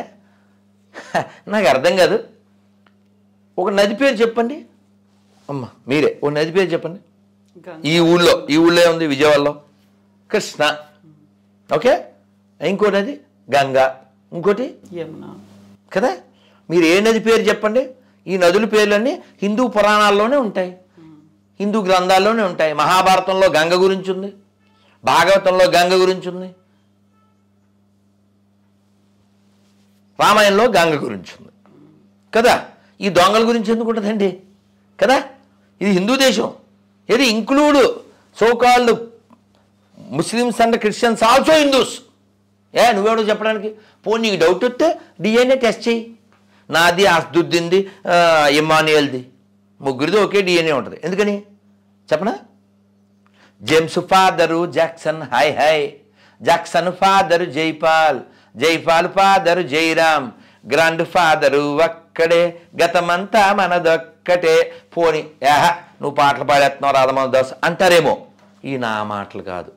కాదు. ఒక నది పేరు చెప్పండి అమ్మ, మీరే ఓ నది పేరు చెప్పండి. ఈ ఊళ్ళో ఏముంది? విజయవాడలో కృష్ణ, ఓకే, ఇంకో నది గంగా, ఇంకోటి యమున కదా. మీరు ఏ నది పేరు చెప్పండి. ఈ నదుల పేర్లన్నీ హిందూ పురాణాల్లోనే ఉంటాయి, హిందూ గ్రంథాల్లోనే ఉంటాయి. మహాభారతంలో గంగ గురించి ఉంది, భాగవతంలో గంగ గురించి ఉంది, రామాయణంలో గంగ గురించి ఉంది కదా. ఈ దొంగల గురించి ఎందుకు ఉంటుందండి కదా? ఇది హిందూ దేశం. ఇది include so called Muslims and Christians also Hindus. నువ్వెవడో చెప్పడానికి? పోనీ నీకు డౌట్ వస్తే డిఎన్ఏ టెస్ట్ చేయి. నాది, అస్దుద్దీన్ది, ఇమానియల్ది, ముగ్గురిది ఒకే డిఎన్ఏ ఉంటుంది. ఎందుకని చెప్పనా? James father Jackson, hi hi. Jackson father Jaipal, Jaipal father Jairam, grandfather ఒక్కడే, గతమంతా మనదొక్కటే. పోని ఏహ నువ్వు పాటలు పాడేస్తున్నావు రాధమోహన్ దాస్ అంటారేమో. ఈ నా మాటలు కాదు.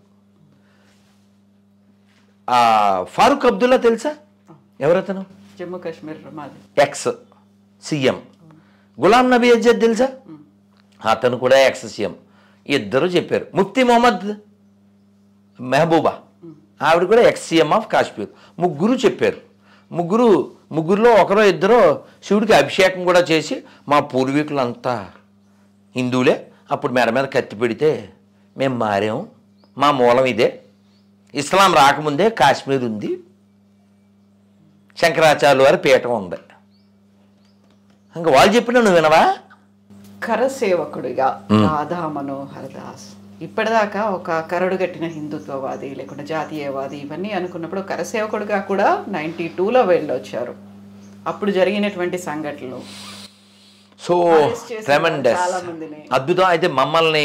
ఫారూక్ అబ్దుల్లా తెలుసా? ఎవరతను? Jammu Kashmir ex CM. గులాం నబీ ఆజాద్ తెలుసా? అతను కూడా ఎక్స్ సీఎం. ఇద్దరు చెప్పారు. ముఫ్తీ మొహమ్మద్ మెహబూబా, ఆవిడ కూడా ఎక్స్ సీఎం ఆఫ్ కాశ్మీర్. ముగ్గురు చెప్పారు. ముగ్గురులో ఒకరో ఇద్దరు శివుడికి అభిషేకం కూడా చేసి మా పూర్వీకులంతా హిందువులే, అప్పుడు మెడ మీద కత్తి పెడితే మేము మారాము, మా మూలం ఇదే, ఇస్లాం రాకముందే కాశ్మీర్ ఉంది, శంకరాచార్యుల వారి పీఠం ఉంది. ఇంకా వాళ్ళు చెప్పినా నువ్వు వినవా? కరసేవకుడిగా రాధా మనోహర్ దాస్ ఇప్పటిదాకా ఒక కరడుగట్టిన హిందుత్వవాది లేకుంటే జాతీయవాది ఇవన్నీ అనుకున్నప్పుడు కరసేవకుడిగా కూడా 92లో వెళ్ళొచ్చారు. అప్పుడు జరిగినటువంటి సంఘటనలు సో ట్రెమెండస్, అద్భుతం. అయితే మమ్మల్ని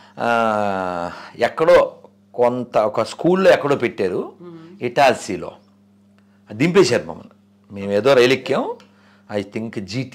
ఎక్కడో ఒక స్కూల్లో ఎక్కడో పెట్టారు, ఇటాల్సీలో దింపేశారు మమ్మల్ని. మేము ఏదో రైలు ఎక్కాం, ఐ థింక్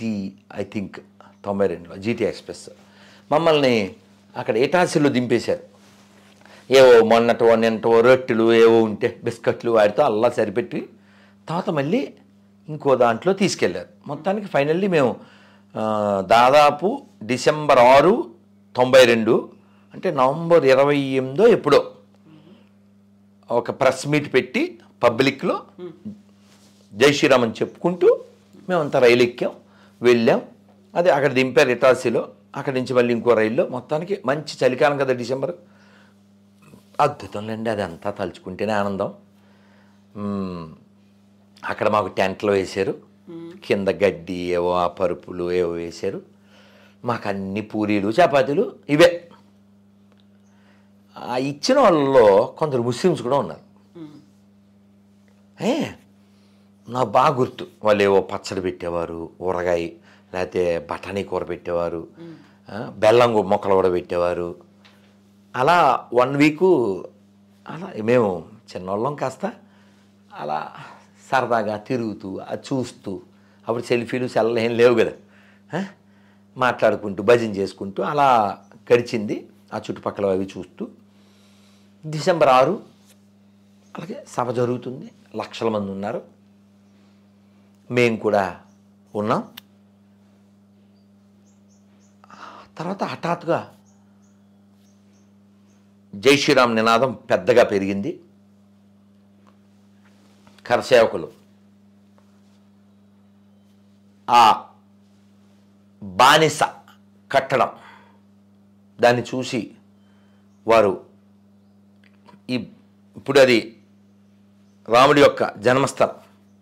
92లో జీటీ ఎక్స్ప్రెస్. మమ్మల్ని అక్కడ ఇటాల్సీలో దింపేశారు. ఏవో నిన్నటో రొట్టెలు ఏవో ఉంటే బిస్కెట్లు వాడితో అల్లా సరిపెట్టి తర్వాత మళ్ళీ ఇంకో దాంట్లో తీసుకెళ్ళారు. మొత్తానికి ఫైనల్లీ మేము దాదాపు డిసెంబర్ 6, 92 అంటే నవంబర్ 28 ఎప్పుడో ఒక ప్రెస్ మీట్ పెట్టి పబ్లిక్లో జై శ్రీరామ్ అని చెప్పుకుంటూ మేమంతా రైలు ఎక్కాం, వెళ్ళాం. అదే అక్కడ దింపారు ఇటాల్సీలో. అక్కడి నుంచి మళ్ళీ ఇంకో రైల్లో. మొత్తానికి మంచి చలికాలం కదా డిసెంబర్. అద్భుతంలేండి, అది అంతా తలుచుకుంటేనే ఆనందం. అక్కడ మాకు టెంట్లు వేశారు, కింద గడ్డి ఏవో ఆ పరుపులు ఏవో వేశారు. మాకు అన్ని పూరీలు చపాతీలు ఇవే. ఆ ఇచ్చిన వాళ్ళలో కొందరు ముస్లిమ్స్ కూడా ఉన్నారు. నాకు బాగా గుర్తు. వాళ్ళు ఏవో పచ్చడి పెట్టేవారు, ఊరగాయ లేకపోతే బఠానీ కూర పెట్టేవారు, బెల్లం మొక్కలు కూడా పెట్టేవారు. అలా 1 వీకు అలా మేము చిన్నోళ్ళం కాస్త అలా సరదాగా తిరుగుతూ అది చూస్తూ, అప్పుడు సెల్ఫీలు ఏం లేవు కదా, మాట్లాడుకుంటూ భజన చేసుకుంటూ అలా గడిచింది. ఆ చుట్టుపక్కల అవి చూస్తూ డిసెంబర్ 6 అలాగే సభ జరుగుతుంది. లక్షల మంది ఉన్నారు, మేము కూడా ఉన్నాం. తర్వాత హఠాత్తుగా జై శ్రీరామ్ నినాదం పెద్దగా పెరిగింది. కరసేవకులు ఆ బానిస కట్టడం దాన్ని చూసి వారు ఇప్పుడు అది రాముడి యొక్క జన్మస్థలం,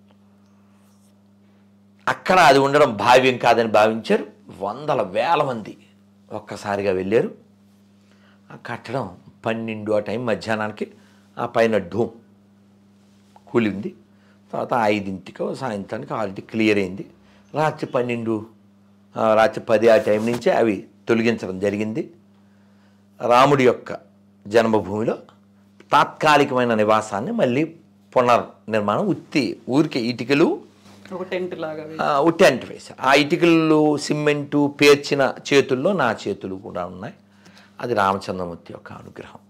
అక్కడ అది ఉండడం భావ్యం కాదని భావించారు. వందల వేల మంది ఒక్కసారిగా వెళ్ళారు. ఆ కట్టడం 12 ఆ టైం మధ్యాహ్నానికి ఆ పైన డూమ్ కూలింది. తర్వాత 5 సాయంత్రానికి ఆల్రెడీ క్లియర్ అయింది. రాత్రి 12 రాత్రి 10 ఆ టైం నుంచే అవి తొలగించడం జరిగింది. రాముడి యొక్క జన్మభూమిలో తాత్కాలికమైన నివాసాన్ని మళ్ళీ పునర్నిర్మాణం ఊరికే ఇటుకలు టెంట్ వేసి ఆ ఇటుకలు సిమెంటు పేర్చిన చేతుల్లో నా చేతులు కూడా ఉన్నాయి. అది రామచంద్రమూర్తి యొక్క అనుగ్రహం.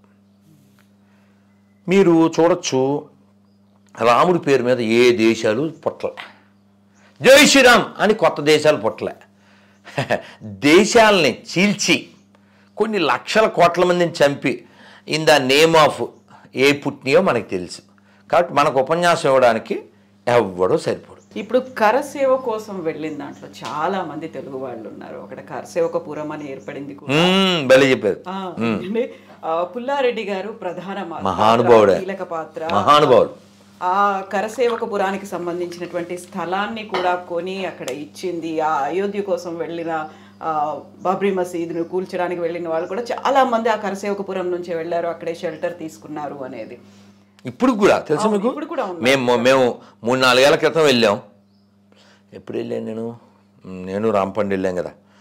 మీరు చూడొచ్చు, రాముడి పేరు మీద ఏ దేశాలు పుట్టలే, జై శ్రీరామ్ అని కొత్త దేశాలు పుట్టలే. దేశాలని చీల్చి కొన్ని లక్షల కోట్ల మందిని చంపి ఇన్ ద నేమ్ ఆఫ్ ఏ పుట్టినాయో మనకు తెలుసు. కాబట్టి మనకు ఉపన్యాసం ఇవ్వడానికి ఎవ్వడో సరిపోడు. ఇప్పుడు కరసేవ కోసం వెళ్ళిన దాంట్లో చాలా మంది తెలుగు వాళ్ళు ఉన్నారు. అక్కడ కరసేవకపురం అని ఏర్పడింది కూడా. బలి చెప్పారు. పుల్లారెడ్డి గారు ప్రధాన మహానుభావుడు, కీలక పాత్ర, మహానుభావుడు. ఆ కరసేవకపురానికి సంబంధించినటువంటి స్థలాన్ని కూడా కొని అక్కడ ఇచ్చింది. ఆ అయోధ్య కోసం వెళ్ళిన బాబ్రీ మసీదును కూల్చడానికి వెళ్ళిన వాళ్ళు కూడా చాలా మంది ఆ కరసేవకపురం నుంచి వెళ్ళారు, అక్కడే షెల్టర్ తీసుకున్నారు అనేది ఇప్పుడు కూడా తెలుసు మీకు. మేము 3-4 ఏళ్ల క్రితం వెళ్ళాం. ఎప్పుడు వెళ్ళాను నేను రాంపండు వెళ్ళాం కదా.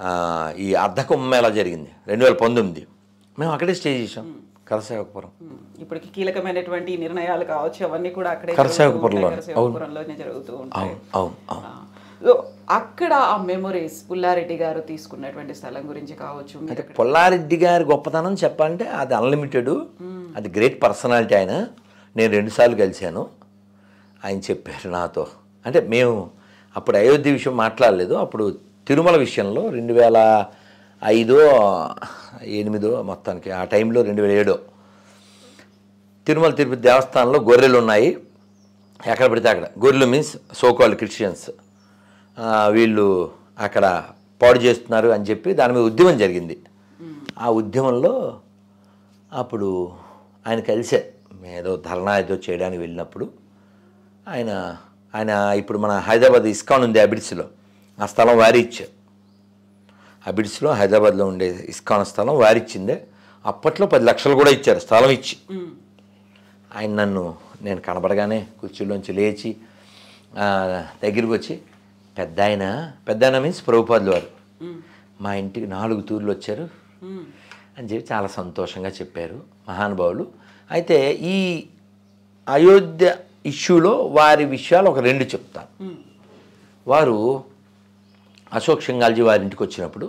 ఈ అర్ధకుంభమేళా జరిగింది 2019. మేము అక్కడే స్టే చేసాం కరసేవకపురం. ఇప్పటికి కీలకమైనటువంటి నిర్ణయాలు కావచ్చు అవన్నీ కూడా అక్కడే కరసేవకపురంలోనే జరుగుతూ ఉంటాయి. అవును. అక్కడ ఆ మెమొరీస్ పుల్లారెడ్డి గారు తీసుకున్నటువంటి స్థలం గురించి కావచ్చు. అంటే పుల్లారెడ్డి గారి గొప్పతనం చెప్పాలంటే అది అన్లిమిటెడ్, అది గ్రేట్ పర్సనాలిటీ. ఆయన నేను 2 సార్లు కలిశాను. ఆయన చెప్పారు నాతో, అంటే మేము అప్పుడు అయోధ్య విషయం మాట్లాడలేదు, అప్పుడు తిరుమల విషయంలో 2005, 2008 మొత్తానికి ఆ టైంలో 2007 తిరుమల తిరుపతి దేవస్థానంలో గొర్రెలు ఉన్నాయి, ఎక్కడ పడితే అక్కడ. గొర్రెలు మీన్స్ సోకాల్డ్ క్రిస్టియన్స్, వీళ్ళు అక్కడ పాడు చేస్తున్నారు అని చెప్పి దాని మీద ఉద్యమం జరిగింది. ఆ ఉద్యమంలో అప్పుడు ఆయన కలిసే ఏదో ధర్నా ఏదో చేయడానికి వెళ్ళినప్పుడు ఆయన ఇప్పుడు మన హైదరాబాద్ ఇస్కాన్ ఉంది అబిడ్స్లో, ఆ స్థలం వారిచ్చారు. అబిడ్స్లో హైదరాబాద్లో ఉండే ఇస్కాన్ స్థలం వారిచ్చిందే. అప్పట్లో 10 లక్షలు కూడా ఇచ్చారు స్థలం ఇచ్చి. ఆయన నేను కనబడగానే కుర్చీలోంచి లేచి దగ్గరికి వచ్చి, పెద్ద ఆయన మీన్స్ ప్రభుపాదులు వారు మా ఇంటికి 4 తూర్లు వచ్చారు అని చెప్పి చాలా సంతోషంగా చెప్పారు మహానుభావులు. అయితే ఈ అయోధ్య ఇష్యూలో వారి విషయాలు ఒక 2 చెప్తాను. వారు అశోక్ సింఘాల్జీ వారి ఇంటికి వచ్చినప్పుడు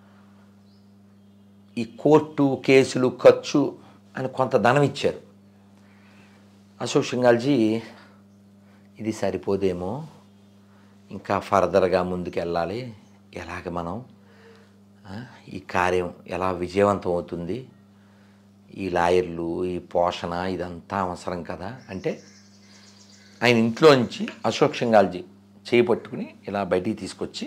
ఈ కోర్టు కేసులు ఖర్చు అని కొంత ధనం ఇచ్చారు. అశోక్ సింఘాల్జీ ఇది సరిపోదేమో, ఇంకా ఫర్దర్గా ముందుకు వెళ్ళాలి, ఎలాగ మనం ఈ కార్యం ఎలా విజయవంతం అవుతుంది, ఈ లాయర్లు ఈ పోషణ ఇదంతా అవసరం కదా అంటే ఆయన ఇంట్లోంచి అశోక్ సింఘాల్జీ చేయి పట్టుకుని ఇలా బయటికి తీసుకొచ్చి,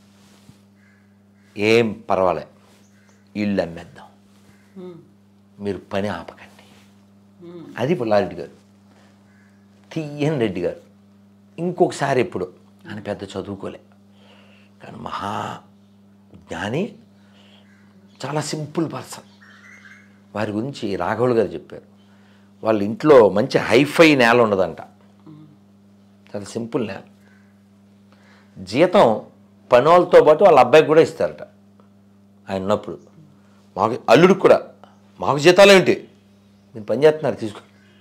ఏం పర్వాలే ఇల్లు అమ్మేద్దాం, మీరు పని ఆపకండి. అది పుల్లారెడ్డి గారు. తీయన్ రెడ్డి గారు ఇంకొకసారి ఎప్పుడు ఆయన పెద్ద చదువుకోలే కానీ మహా జ్ఞాని, చాలా సింపుల్ పర్సన్. వారి గురించి రాఘవులు గారు చెప్పారు, వాళ్ళ ఇంట్లో మంచి హైఫై నేల ఉండదంట, చాలా సింపుల్ నేల. జీతం పనోళ్ళతో పాటు వాళ్ళ అబ్బాయికి కూడా ఇస్తారట ఆయన ఉన్నప్పుడు. మాకు అల్లుడికి కూడా, మాకు జీతాలు ఏంటి, మీరు పని చేస్తున్నారు తీసుకో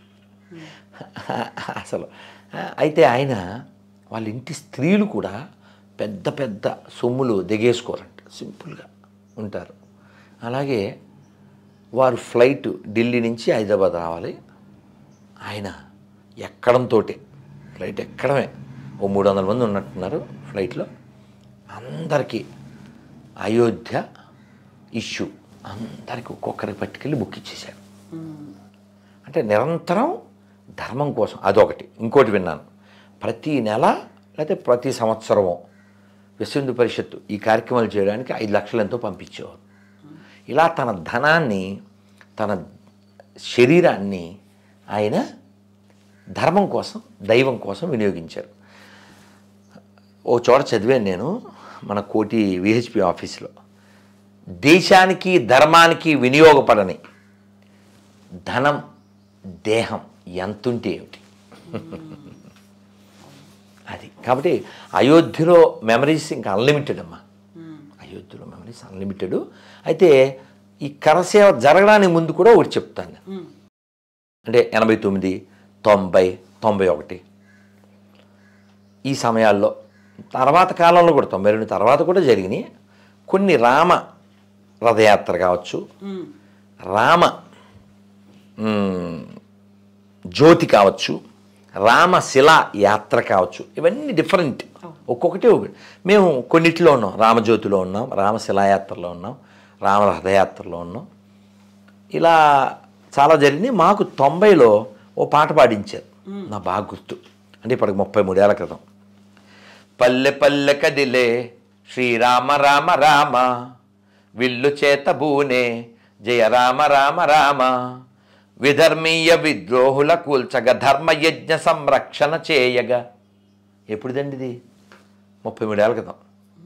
అసలు. అయితే ఆయన వాళ్ళ ఇంటి స్త్రీలు కూడా పెద్ద పెద్ద సొమ్ములు దిగేసుకోరంట, సింపుల్గా ఉంటారు. అలాగే వారు ఫ్లైట్ ఢిల్లీ నుంచి హైదరాబాద్ రావాలి, ఆయన ఎక్కడంతో ఫ్లైట్ ఎక్కడమే ఓ 300 మంది ఉన్నట్టున్నారు ఫ్లైట్లో. అందరికీ అయోధ్య ఇష్యూ అందరికీ ఒక్కొక్కరికి పట్టుకెళ్ళి బుక్ ఇచ్చేశారు. అంటే నిరంతరం ధర్మం కోసం అదొకటి. ఇంకోటి విన్నాను, ప్రతి నెల లేకపోతే ప్రతి సంవత్సరము విశ్వ హిందూ పరిషత్తు ఈ కార్యక్రమాలు చేయడానికి 5 లక్షలు ఎంతో పంపించేవారు. ఇలా తన ధనాన్ని తన శరీరాన్ని ఆయన ధర్మం కోసం దైవం కోసం వినియోగించారు. ఓ చోట చదివాను నేను, మన కోటి విహెచ్పి ఆఫీస్లో, దేశానికి ధర్మానికి వినియోగపడని ధనం దేహం ఎంతుంటే ఏమిటి అది. కాబట్టి అయోధ్యలో మెమరీస్ ఇంకా అన్లిమిటెడ్ అమ్మా, అయోధ్యలో మెమరీస్ అన్లిమిటెడ్. అయితే ఈ కరసేవ జరగడానికి ముందు కూడా ఒకటి చెప్తాను, అంటే 89, 90, 91 ఈ సమయాల్లో, తర్వాత కాలంలో కూడా 92 తర్వాత కూడా జరిగినాయి కొన్ని. రామ రథయాత్ర కావచ్చు, రామ జ్యోతి కావచ్చు, రామశిలా యాత్ర కావచ్చు, ఇవన్నీ డిఫరెంట్, ఒక్కొక్కటి ఒకటి. మేము కొన్నిటిలో ఉన్నాం, రామజ్యోతిలో ఉన్నాం, రామశిలాయాత్రలో ఉన్నాం, రామరథయాత్రలో ఉన్నాం. ఇలా చాలా జరిగినాయి. మాకు 90లో ఓ పాట పాడించారు, నా బాగా గుర్తు, అంటే ఇప్పటికి 33 ఏళ్ల క్రితం. పల్లె పల్లె కదిలే శ్రీరామ రామ రామ, విల్లు చేత బూనే జయ రామ రామ రామ, విధర్మీయ విద్రోహుల కూల్చగ ధర్మయజ్ఞ సంరక్షణ చేయగా. ఎప్పుడుదండి ఇది? 33 ఏళ్ల క్రితం.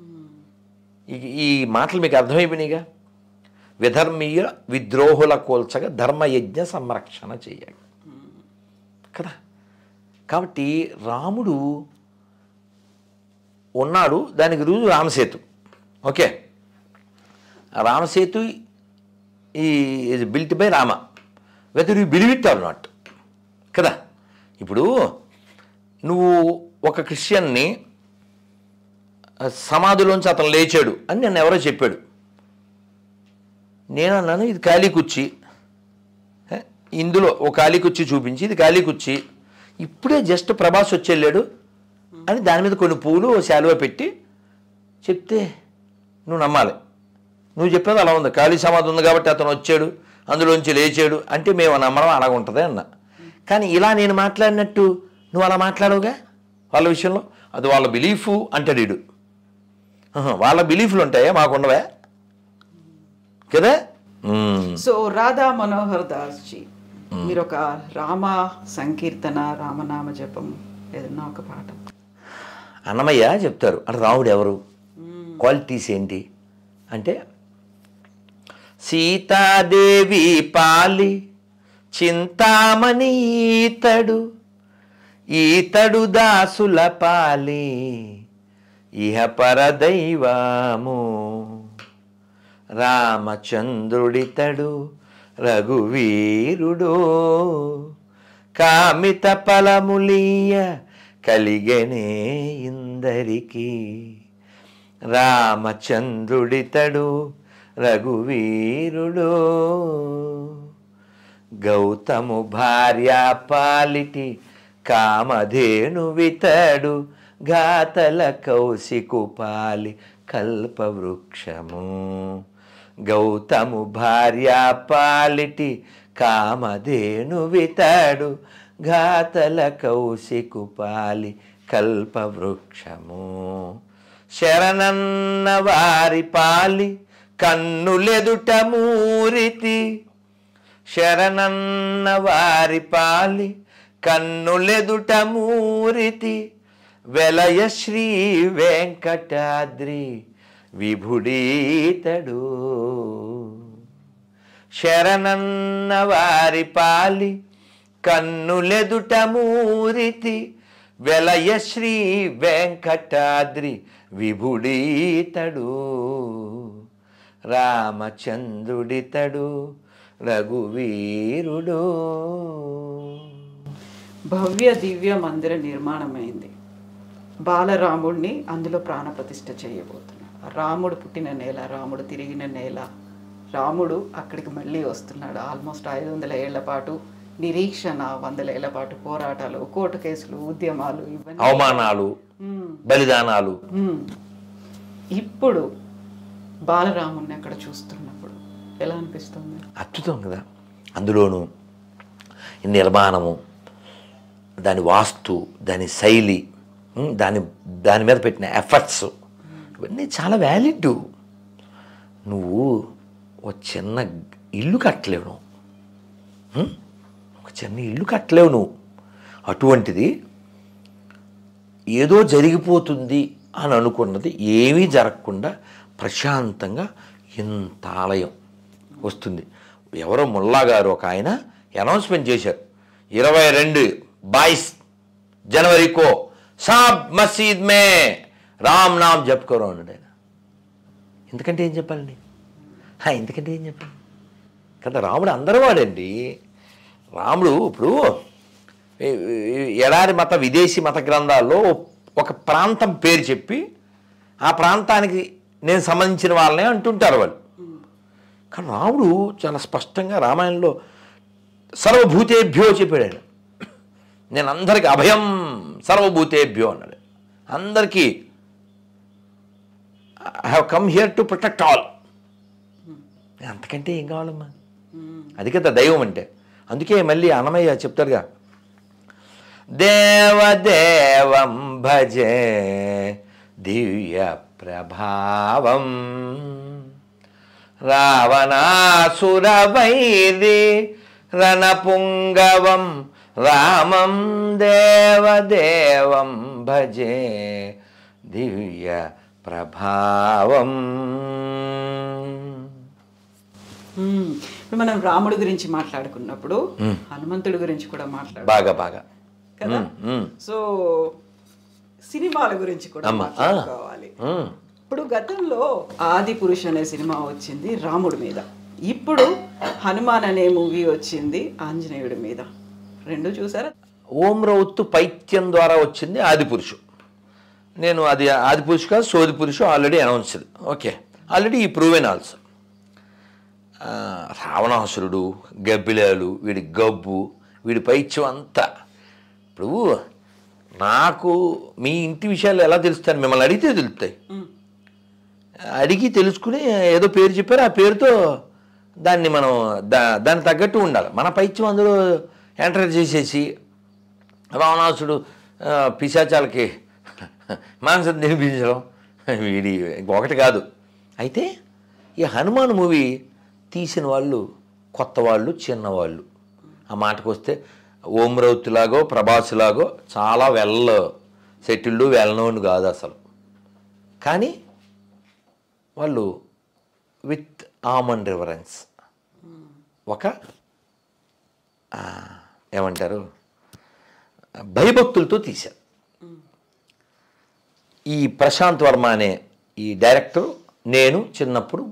ఈ మాటలు మీకు అర్థమైపోయినాయిగా. విధర్మీయ విద్రోహుల కూల్చగా ధర్మయజ్ఞ సంరక్షణ చేయగా కదా. కాబట్టి రాముడు ఉన్నాడు, దానికి రుజువు Ramasetu. Okay, Ramasetu is built by Rama, whether you believe it or not కదా. ఇప్పుడు నువ్వు ఒక క్రిస్టియన్ని సమాధిలోంచి అతను లేచాడు అని నన్ను ఎవరో చెప్పాడు. నేను అన్నాను ఇది ఖాళీ కుర్చీ, ఇందులో ఒక ఖాళీ కుర్చీ చూపించి ఇది ఖాళీ కుర్చీ, ఇప్పుడే జస్ట్ ప్రభాస్ వచ్చి వెళ్ళాడు అని దాని మీద కొన్ని పూలు శాలువ పెట్టి చెప్తే నువ్వు నమ్మాలి. నువ్వు చెప్పేది అలా ఉంది, ఖాళీ సమాధి ఉంది కాబట్టి అతను వచ్చాడు అందులోంచి లేచాడు అంటే మేము నమ్మడం అలాగ ఉంటుంది అన్న. కానీ ఇలా నేను మాట్లాడినట్టు నువ్వు అలా మాట్లాడవుగా వాళ్ళ విషయంలో, అది వాళ్ళ బిలీఫు అంటాడు వీడు. వాళ్ళ బిలీఫ్లు ఉంటాయా, మాకుండవా కదా. సో రాధా మనోహర్ దాస్ జీ, మీరు ఒక రామ సంకీర్తన, రామనామ జపం ఏదన్నా ఒక పాట. అన్నమయ్య చెప్తారు అంటే రాముడు ఎవరు, క్వాలిటీస్ ఏంటి అంటే, సీతాదేవి పాలి చింతామణి ఈతడు దాసుల పాలి ఇహ పరదైవము, రామచంద్రుడితడు రఘువీరుడు కామిత ఫలములియ కలిగనే ఇందరికి, రామచంద్రుడితడు రఘువీరుడు గౌతము భార్య పాలిటి కామధేనువితడు ఘాతల కౌశికు పాలి కల్పవృక్షము, గౌతము భార్య పాలిటి కామధేనువితడు ఘాతల కౌశికు పాలి కల్పవృక్షము, శరణన్న వారి పాలి కన్నులెదుట మూరితి, శరణన్న వారి పాలి కన్నులెదుట మూరితి, వెలయ శ్రీ వెంకటాద్రి విభుడీతడు, శరణన్న వారి పాలి కన్నులెదుట మూరితి, వెలయ శ్రీ వెంకటాద్రి విభుడీతడు, రామచంద్రుడితడు రఘువీరుడు. భవ్య దివ్య మందిర నిర్మాణమైంది, బాలరాముడిని అందులో ప్రాణప్రతిష్ఠ చేయబోతున్నాడు. రాముడు పుట్టిన నేల, రాముడు తిరిగిన నేల, రాముడు అక్కడికి మళ్ళీ వస్తున్నాడు. ఆల్మోస్ట్ 500 ఏళ్ల పాటు నిరీక్షణ, 100 ఏళ్ల పాటు పోరాటాలు, కోర్టు కేసులు, ఉద్యమాలు, ఇవన్నీ అవమానాలు, బలిదానాలు. ఇప్పుడు బాలరాముడిని అక్కడ చూస్తున్నప్పుడు ఎలా అనిపిస్తుంది? అద్భుతం కదా. అందులోనూ నిర్మాణము, దాని వాస్తు, దాని శైలి, దాని మీద పెట్టిన ఎఫర్ట్స్ ఇవన్నీ చాలా వ్యాలిడ్. నువ్వు ఒక చిన్న ఇల్లు కట్టలేవు, ఒక చిన్న ఇల్లు కట్టలేవు నువ్వు. అటువంటిది ఏదో జరిగిపోతుంది అని అనుకున్నది ఏమీ జరగకుండా ప్రశాంతంగా ఇంత ఆలయం వస్తుంది. ఎవరో ముల్లా గారు ఒక ఆయన అనౌన్స్మెంట్ చేశారు, 22 जनवरी को सब मस्जिद में రామ్ నామ్ జపుకోరు అన్నాడు ఆయన. ఎందుకంటే ఏం చెప్పాలండి, ఎందుకంటే ఏం చెప్పాలి కదా. రాముడు అందరూ వాడండి. రాముడు ఇప్పుడు ఎడారి మత విదేశీ మత గ్రంథాల్లో ఒక ప్రాంతం పేరు చెప్పి ఆ ప్రాంతానికి నేను సంబంధించిన వాళ్ళనే అంటుంటారు వాళ్ళు. కానీ రాముడు చాలా స్పష్టంగా రామాయణంలో సర్వభూతేభ్యో చెప్పాడు ఆయన. నేను అందరికీ అభయం సర్వభూతేభ్యో అన్నాడు. అందరికీ I have come here to protect all. అంతకంటే ఏం కావాలమ్మా, అది కదా దైవం అంటే. అందుకే మళ్ళీ అన్నమయ్య చెప్తాడుగా, దేవదేవం భజే దివ్య ప్రభావం రావణాసుర వైరి రణపుంగవం రామం దేవదేవం భజే దివ్య ప్రభావం. మనం రాముడి గురించి మాట్లాడుకున్నప్పుడు హనుమంతుడి గురించి కూడా మాట్లాడు బాగా బాగా కదా. సో సినిమాల గురించి కూడా మాట్లాడుకోవాలి. ఇప్పుడు గతంలో ఆది పురుష్ అనే సినిమా వచ్చింది రాముడి మీద, ఇప్పుడు హనుమాన్ అనే మూవీ వచ్చింది ఆంజనేయుడి మీద. రెండు చూసారా? ఓం రౌత్ పైత్యం ద్వారా వచ్చింది ఆదిపురుషు. నేను అది ఆదిపురుషు కాదు, సోది పురుషు ఆల్రెడీ అనౌన్స్డ్. ఓకే, ఆల్రెడీ ఈ ప్రూవెన్ ఆల్సో. రావణాసురుడు, గబ్బిలాలు, వీడి గబ్బు, వీడి పైత్యం అంతా. ఇప్పుడు నాకు మీ ఇంటి విషయాలు ఎలా తెలుస్తాను? మిమ్మల్ని అడిగితే తెలుస్తాయి. అడిగి తెలుసుకుని ఏదో పేరు చెప్పారు, ఆ పేరుతో దాన్ని మనం దానికి తగ్గట్టు ఉండాలి. మన పైత్యం అందులో ఎంటర్ చేసేసి రావణాసుడు పిశాచాలకి మాంసం తినిపించడం వీడి ఒకటి కాదు. అయితే ఈ హనుమాన్ మూవీ తీసిన వాళ్ళు కొత్త వాళ్ళు, చిన్నవాళ్ళు. ఆ మాటకు వస్తే ఓం రౌత్ లాగో ప్రభాస్ లాగో చాలా వెల్ సెటిల్డ్, వెల్ నోన్ కాదు అసలు. కానీ వాళ్ళు విత్ ఆమన్ రివరెన్స్ ఒక ఏమంటారు భయభక్తులతో తీశారు. ఈ ప్రశాంత్ వర్మ అనే ఈ డైరెక్టర్, నేను చిన్నప్పుడు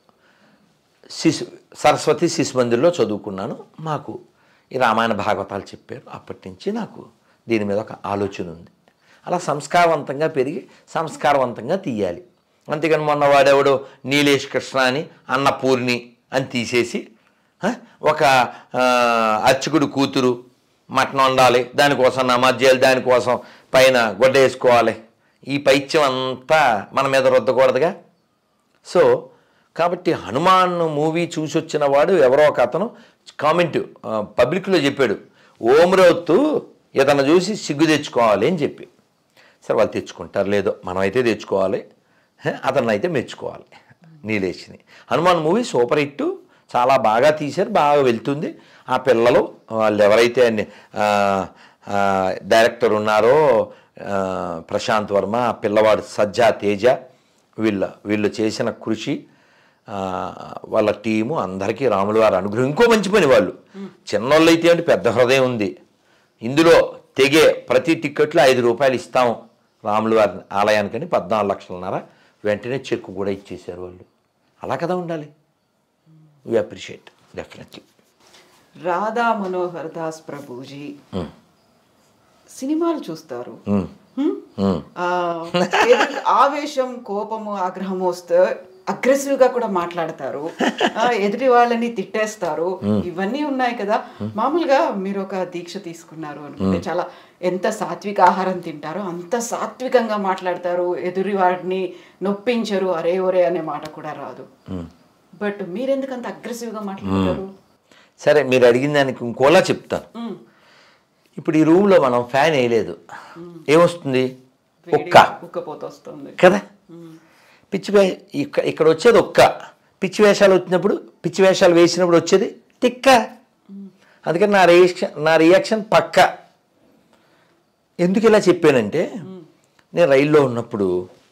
సరస్వతి శిశు మందిర్లో చదువుకున్నాను. మాకు ఈ రామాయణ భాగవతాలు చెప్పారు. అప్పటి నుంచి నాకు దీని మీద ఒక ఆలోచన ఉంది. అలా సంస్కారవంతంగా పెరిగి సంస్కారవంతంగా తీయాలి. అంతేగాని మొన్న వాడెవడో నీలేష్ కృష్ణ అని అన్నపూర్ణి అని తీసేసి ఒక అర్చకుడు కూతురు మటన్ వండాలి, దానికోసం నమాజ్ చేయాలి, దానికోసం పైన గొడ్డ వేసుకోవాలి, ఈ పైత్యం అంతా మన మీద రుద్దకూడదుగా. సో కాబట్టి హనుమాన్ మూవీ చూసి వచ్చిన వాడు ఎవరో ఒక అతను కామెంట్ పబ్లిక్లో చెప్పాడు, ఓం రౌత్ ఇతను చూసి సిగ్గు తెచ్చుకోవాలి అని చెప్పి. సరే వాళ్ళు తెచ్చుకుంటారు లేదో, మనమైతే తెచ్చుకోవాలి, అతన్ని అయితే మెచ్చుకోవాలి నీలేష్ని. హనుమాన్ మూవీ సూపర్ హిట్, చాలా బాగా తీశారు, బాగా వెళ్తుంది. ఆ పిల్లలు వాళ్ళు ఎవరైతే డైరెక్టర్ ఉన్నారో ప్రశాంత్ వర్మ, ఆ పిల్లవాడు సజ్జా తేజ, వీళ్ళు చేసిన కృషి, వాళ్ళ టీము అందరికీ రాముల వారి అనుగ్రహం. ఇంకో మంచి పని, వాళ్ళు చిన్నోళ్ళు అయితే అంటే పెద్ద హృదయం ఉంది. ఇందులో తెగే ప్రతి టిక్కెట్లో 5 రూపాయలు ఇస్తాం రాముల వారి ఆలయానికని 14 లక్షలన్నర వెంటనే చెక్కు కూడా ఇచ్చేశారు వాళ్ళు. అలా కదా ఉండాలి. We appreciate definitely. Radha Manohar Das Prabhuji సినిమాలు చూస్తారు, ఆవేశం, కోపము, ఆగ్రహం వస్తే అగ్రెసివ్గా కూడా మాట్లాడతారు, ఎదుటి వాళ్ళని తిట్టేస్తారు, ఇవన్నీ ఉన్నాయి కదా. మామూలుగా మీరు ఒక దీక్ష తీసుకున్నారు అనుకుంటే చాలా ఎంత సాత్విక ఆహారం తింటారో అంత సాత్వికంగా మాట్లాడతారు, ఎదురి వాడిని నొప్పించరు, అరే ఒరే అనే మాట కూడా రాదు. బట్ మీరెందుకు అంత అగ్రెసివ్గా మాట్లాడతారు? సరే, మీరు అడిగిన దానికి ఇంకోలా చెప్తాను. ఇప్పుడు ఈ రూమ్లో మనం ఫ్యాన్ వేయలేదు, ఏమొస్తుంది? ఉక్కపోత వస్తుంది కదా. పిచ్చి ఇక్కడ వచ్చేది ఒక్క, పిచ్చి వేషాలు వచ్చినప్పుడు, పిచ్చి వేషాలు వేసినప్పుడు వచ్చేది తిక్క. అందుకని నా రియాక్షన్ పక్క. ఎందుకు ఇలా చెప్పానంటే, నేను రైల్లో ఉన్నప్పుడు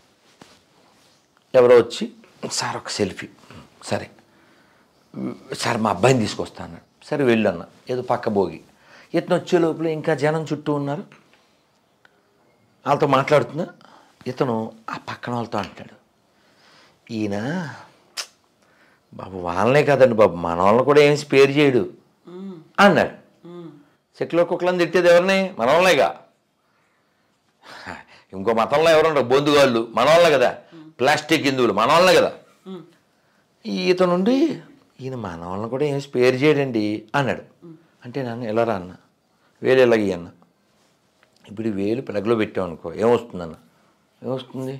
ఎవరో వచ్చి, సార్ ఒక సెల్ఫీ, సరే సార్ మా అబ్బాయిని తీసుకొస్తాను, సరే వెళ్ళన్నా, ఏదో పక్క భోగి. ఇతను వచ్చే లోపల ఇంకా జనం చుట్టూ ఉన్నారు, వాళ్ళతో మాట్లాడుతున్నా. ఇతను ఆ పక్కన వాళ్ళతో అంటాడు, ఈయన బాబు వాళ్ళనే కదండి బాబు, మన వాళ్ళని కూడా ఏమి స్పేర్ చేయడు అన్నాడు. చెట్లో కుక్కలను తిట్టేది ఎవరిని? మన వాళ్ళేగా. ఇంకో మతంలో ఎవరుంటారు? బొందుగాళ్ళు మన వాళ్ళే కదా, ప్లాస్టిక్ హిందువులు మన వాళ్ళే కదా. ఇతనుండి ఈయన మన వాళ్ళని కూడా ఏమి స్పేర్ చేయడండి అన్నాడు. అంటే నన్ను ఎలా రా అన్న, వేలు ఎలాగి అన్న. ఇప్పుడు వేలు ప్లగ్లో పెట్టామనుకో ఏమొస్తుందన్న? ఏమొస్తుంది?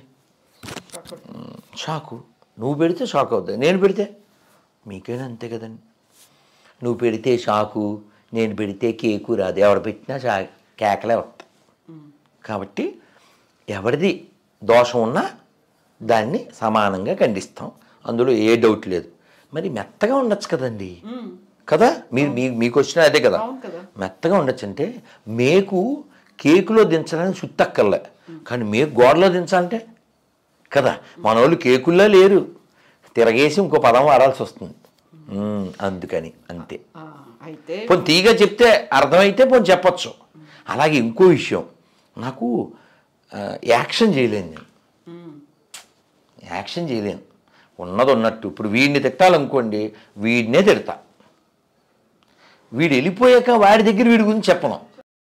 షాకు. నువ్వు పెడితే షాక్ అవుతుంది, నేను పెడితే మీకైనా అంతే కదండి. నువ్వు పెడితే షాకు, నేను పెడితే కేకు రాదు, ఎవడు పెట్టినా కేకలే వస్తాయి. కాబట్టి ఎవరిది దోషం ఉన్నా దాన్ని సమానంగా ఖండిస్తాం, అందులో ఏ డౌట్ లేదు. మరి మెత్తగా ఉండొచ్చు కదండి కదా, మీకు వచ్చిన అదే కదా, మెత్తగా ఉండొచ్చు. అంటే మేకు కేకులో దించడానికి సుత్తక్కర్లే, కానీ మేకు గోడలో దించాలంటే కదా. మన వాళ్ళు కేకుల్లో లేరు, తిరగేసి ఇంకో పదం వాడాల్సి వస్తుంది. అందుకని అంతే. పోనీ తీగా చెప్తే అర్థమైతే పోనీ చెప్పచ్చు. అలాగే ఇంకో విషయం, నాకు యాక్షన్ చేయలేను నేను. యాక్షన్ చేయలేను. ఉన్నది ఉన్నట్టు. ఇప్పుడు వీడిని తిట్టాలనుకోండి, వీడినే తిడతా. వీడు వెళ్ళిపోయాక వాడి దగ్గర వీడి గురించి చెప్పను.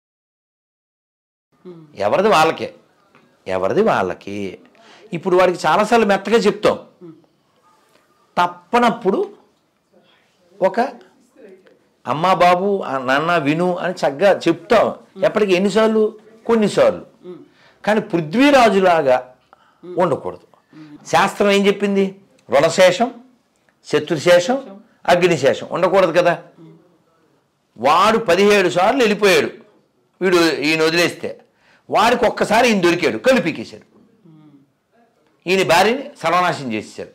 ఎవరిది వాళ్ళకే, ఎవరిది వాళ్ళకి. ఇప్పుడు వాడికి చాలాసార్లు మెత్తగా చెప్తాం. తప్పనప్పుడు ఒక అమ్మ బాబు నాన్న విను అని చక్కగా చెప్తాం. ఎప్పటికీ ఎన్నిసార్లు? కొన్నిసార్లు. కానీ పృథ్వీరాజులాగా ఉండకూడదు. శాస్త్రం ఏం చెప్పింది? రుణశేషం, శత్రుశేషం, అగ్నిశేషం ఉండకూడదు కదా. వాడు 17 సార్లు వెళ్ళిపోయాడు, వీడు ఈయన వదిలేస్తే. వాడికి ఒక్కసారి ఈయన దొరికాడు, కళ్ళు పీకేశాడు. ఈయన భార్యని సర్వనాశనం చేసేసాడు.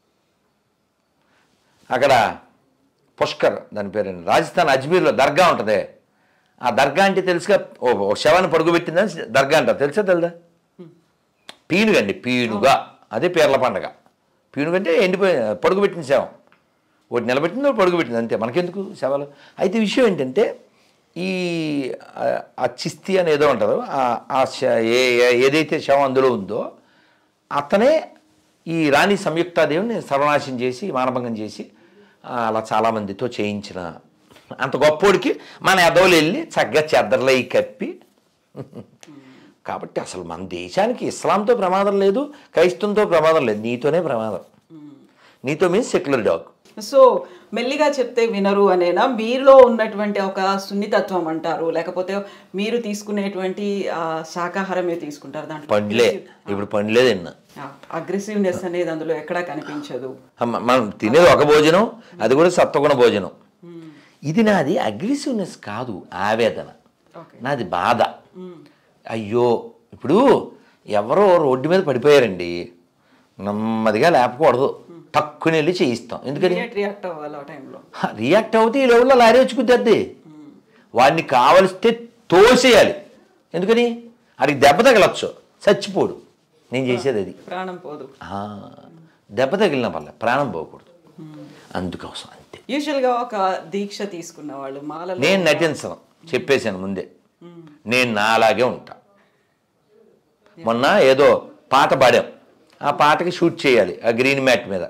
అక్కడ పుష్కర్, దాని పేరు రాజస్థాన్ అజ్మీర్లో దర్గా ఉంటుంది. ఆ దర్గా అంటే తెలుసుగా, ఓ శవాన్ని పడుకోబెట్టిందని దర్గా అంటారు. తెలుసా తెలదా? పీనుగండి, పీనుగా. అదే పీర్ల పండగ. పీనుగంటే ఎండిపోయి పడుకోబెట్టిన శవం. ఒకటి నిలబెట్టింది, ఒకటి పడుకోబెట్టింది, అంతే. మనకెందుకు శవాలు? అయితే విషయం ఏంటంటే, ఈ ఆ చిస్తి అని ఏదో అంటారు, ఏదైతే శవం అందులో ఉందో అతనే ఈ రాణి సంయుక్తాదేవిని సర్వనాశనం చేసి, మానభంగం చేసి అలా చాలామందితో చేయించిన అంత గొప్పోడికి మన ఎదవలు వెళ్ళి చక్కగా చెద్దర్లై కప్పి. కాబట్టి అసలు మన దేశానికి ఇస్లాంతో ప్రమాదం లేదు, క్రైస్తవంతో ప్రమాదం లేదు, నీతోనే ప్రమాదం. నీతో మీన్స్ సెక్యులర్ డాగ్. సో మెల్లిగా చెప్తే వినరు అనేనా? మీలో ఉన్నటువంటి ఒక సున్నితత్వం అంటారు, లేకపోతే మీరు తీసుకునేటువంటి శాకాహారం మీరు తీసుకుంటారు, దాంట్లో పండ్లే. ఇప్పుడు పండ్లే తిన్నా. అగ్రెసివ్నెస్ అనేది అందులో ఎక్కడా కనిపించదు. మనం తినేది ఒక భోజనం, అది కూడా సత్వగుణ భోజనం. ఇది నాది అగ్రెసివ్నెస్ కాదు, ఆవేదన. నాది బాధ. అయ్యో, ఇప్పుడు ఎవరో రోడ్డు మీద పడిపోయారండి, నెమ్మదిగా లేపకూడదు, తక్కువ వెళ్ళి చేయిస్తాం. ఎందుకని? రియాక్ట్ అవుతే ఈ లెవెల్లో లారీ వచ్చి కుద్దేద్ది. వాడిని కావలిస్తే తోసేయాలి. ఎందుకని? అడిగి దెబ్బ తగలచ్చు, చచ్చిపోడు. నేను చేసేది అది. ప్రాణం పోదు. దెబ్బ తగిలిన వల్ల ప్రాణం పోకూడదు, అందుకోసం అంతే. యూజువల్గా ఒక దీక్ష తీసుకున్న వాళ్ళు మాల నేను నటించను, చెప్పేశాను ముందే. నేను నాలాగే ఉంటా. మొన్న ఏదో పాట పాడాం, ఆ పాటకి షూట్ చేయాలి ఆ గ్రీన్ మ్యాట్ మీద.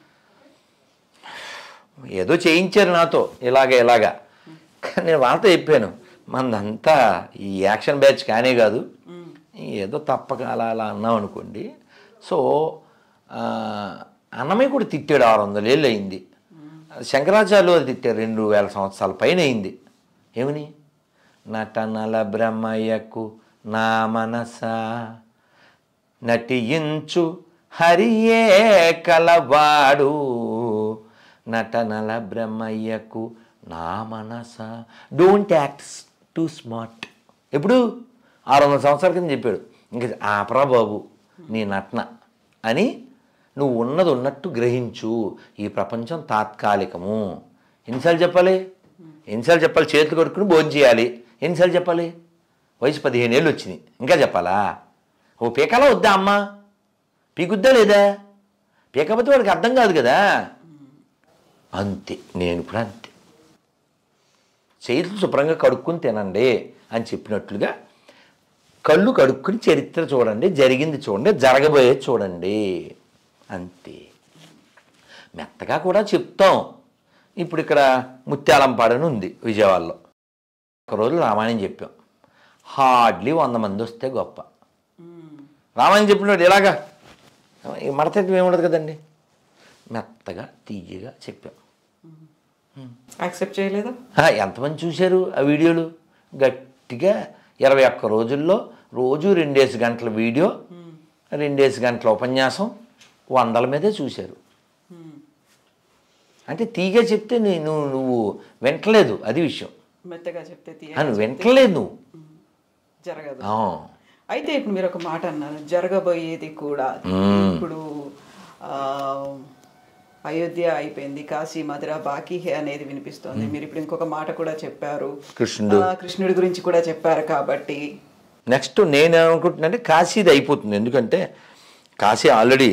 ఏదో చేయించారు నాతో, ఇలాగా. కానీ నేను వాళ్ళతో చెప్పాను, మనదంతా ఈ యాక్షన్ బ్యాచ్ కానే కాదు, ఏదో తప్పక అలా అన్నాం అనుకోండి. సో అన్నమయ్య కూడా తిట్టాడు, 600 ఏళ్ళు అయింది. శంకరాచార్యులు తిట్టారు, 2000 సంవత్సరాల పైన అయింది. ఏమని? నటనల బ్రహ్మయ్యకు నా మనస నటించు హరియే కలవాడు, నటనల బ్రహ్మయ్యకు నా మనస. Don't act too smart. ఎప్పుడు? 600 సంవత్సరాల కింద చెప్పాడు. ఇంకా ఆపరా బాబు నీ నటన అని. నువ్వు ఉన్నది ఉన్నట్టు గ్రహించు. ఈ ప్రపంచం తాత్కాలికము. ఎన్నిసార్లు చెప్పాలి? చేతులు కడుక్కుని భోజనం చేయాలి. ఎన్నిసార్లు చెప్పాలి? వయసు 15 ఏళ్ళు వచ్చినాయి, ఇంకా చెప్పాలా? ఓ పీకాలా వద్దా అమ్మ? పీకుద్దా లేదా? పీకపోతే వాడికి అర్థం కాదు కదా. అంతే, నేను కూడా అంతే. చేతులు శుభ్రంగా కడుక్కుని తినండి అని చెప్పినట్లుగా కళ్ళు కడుక్కుని చరిత్ర చూడండి, జరిగింది చూడండి, జరగబోయేది చూడండి, అంతే. మెత్తగా కూడా చెప్తాం. ఇప్పుడు ఇక్కడ ముత్యాలంపాడని ఉంది విజయవాడలో. ఒకరోజు రామాయణం చెప్పాం. హార్డ్లీ 100 మంది వస్తే గొప్ప. రామాయణం చెప్పినట్టు ఇలాగా మడతెట్టం ఏముండదు కదండి. మెత్తగా తీయగా చెప్పాం. యాక్సెప్ట్ చేయలేదా? ఎంతమంది చూశారు ఆ వీడియోలు? గట్టిగా 21 రోజుల్లో రోజు 2 గంటల వీడియో, 2 గంటల ఉపన్యాసం, 100ల మీదే చూశారు. అంటే తీగా చెప్తే నువ్వు వింటలేదు, అది విషయం. మెత్తగా చెప్తే నువ్వు వింటలేదు, నువ్వు జరగదు. అయితే ఇప్పుడు మీరు ఒక మాట అన్నారు, జరగబోయేది కూడా. ఇప్పుడు అయోధ్య అయిపోయింది, కాశీ మధుర బాకీ హే అనేది వినిపిస్తోంది. మీరు ఇప్పుడు ఇంకొక మాట కూడా చెప్పారు, కృష్ణుడి గురించి కూడా చెప్పారు. కాబట్టి నెక్స్ట్ నేను అనుకుంటున్నానంటే కాశీది అయిపోతుంది. ఎందుకంటే కాశీ ఆల్రెడీ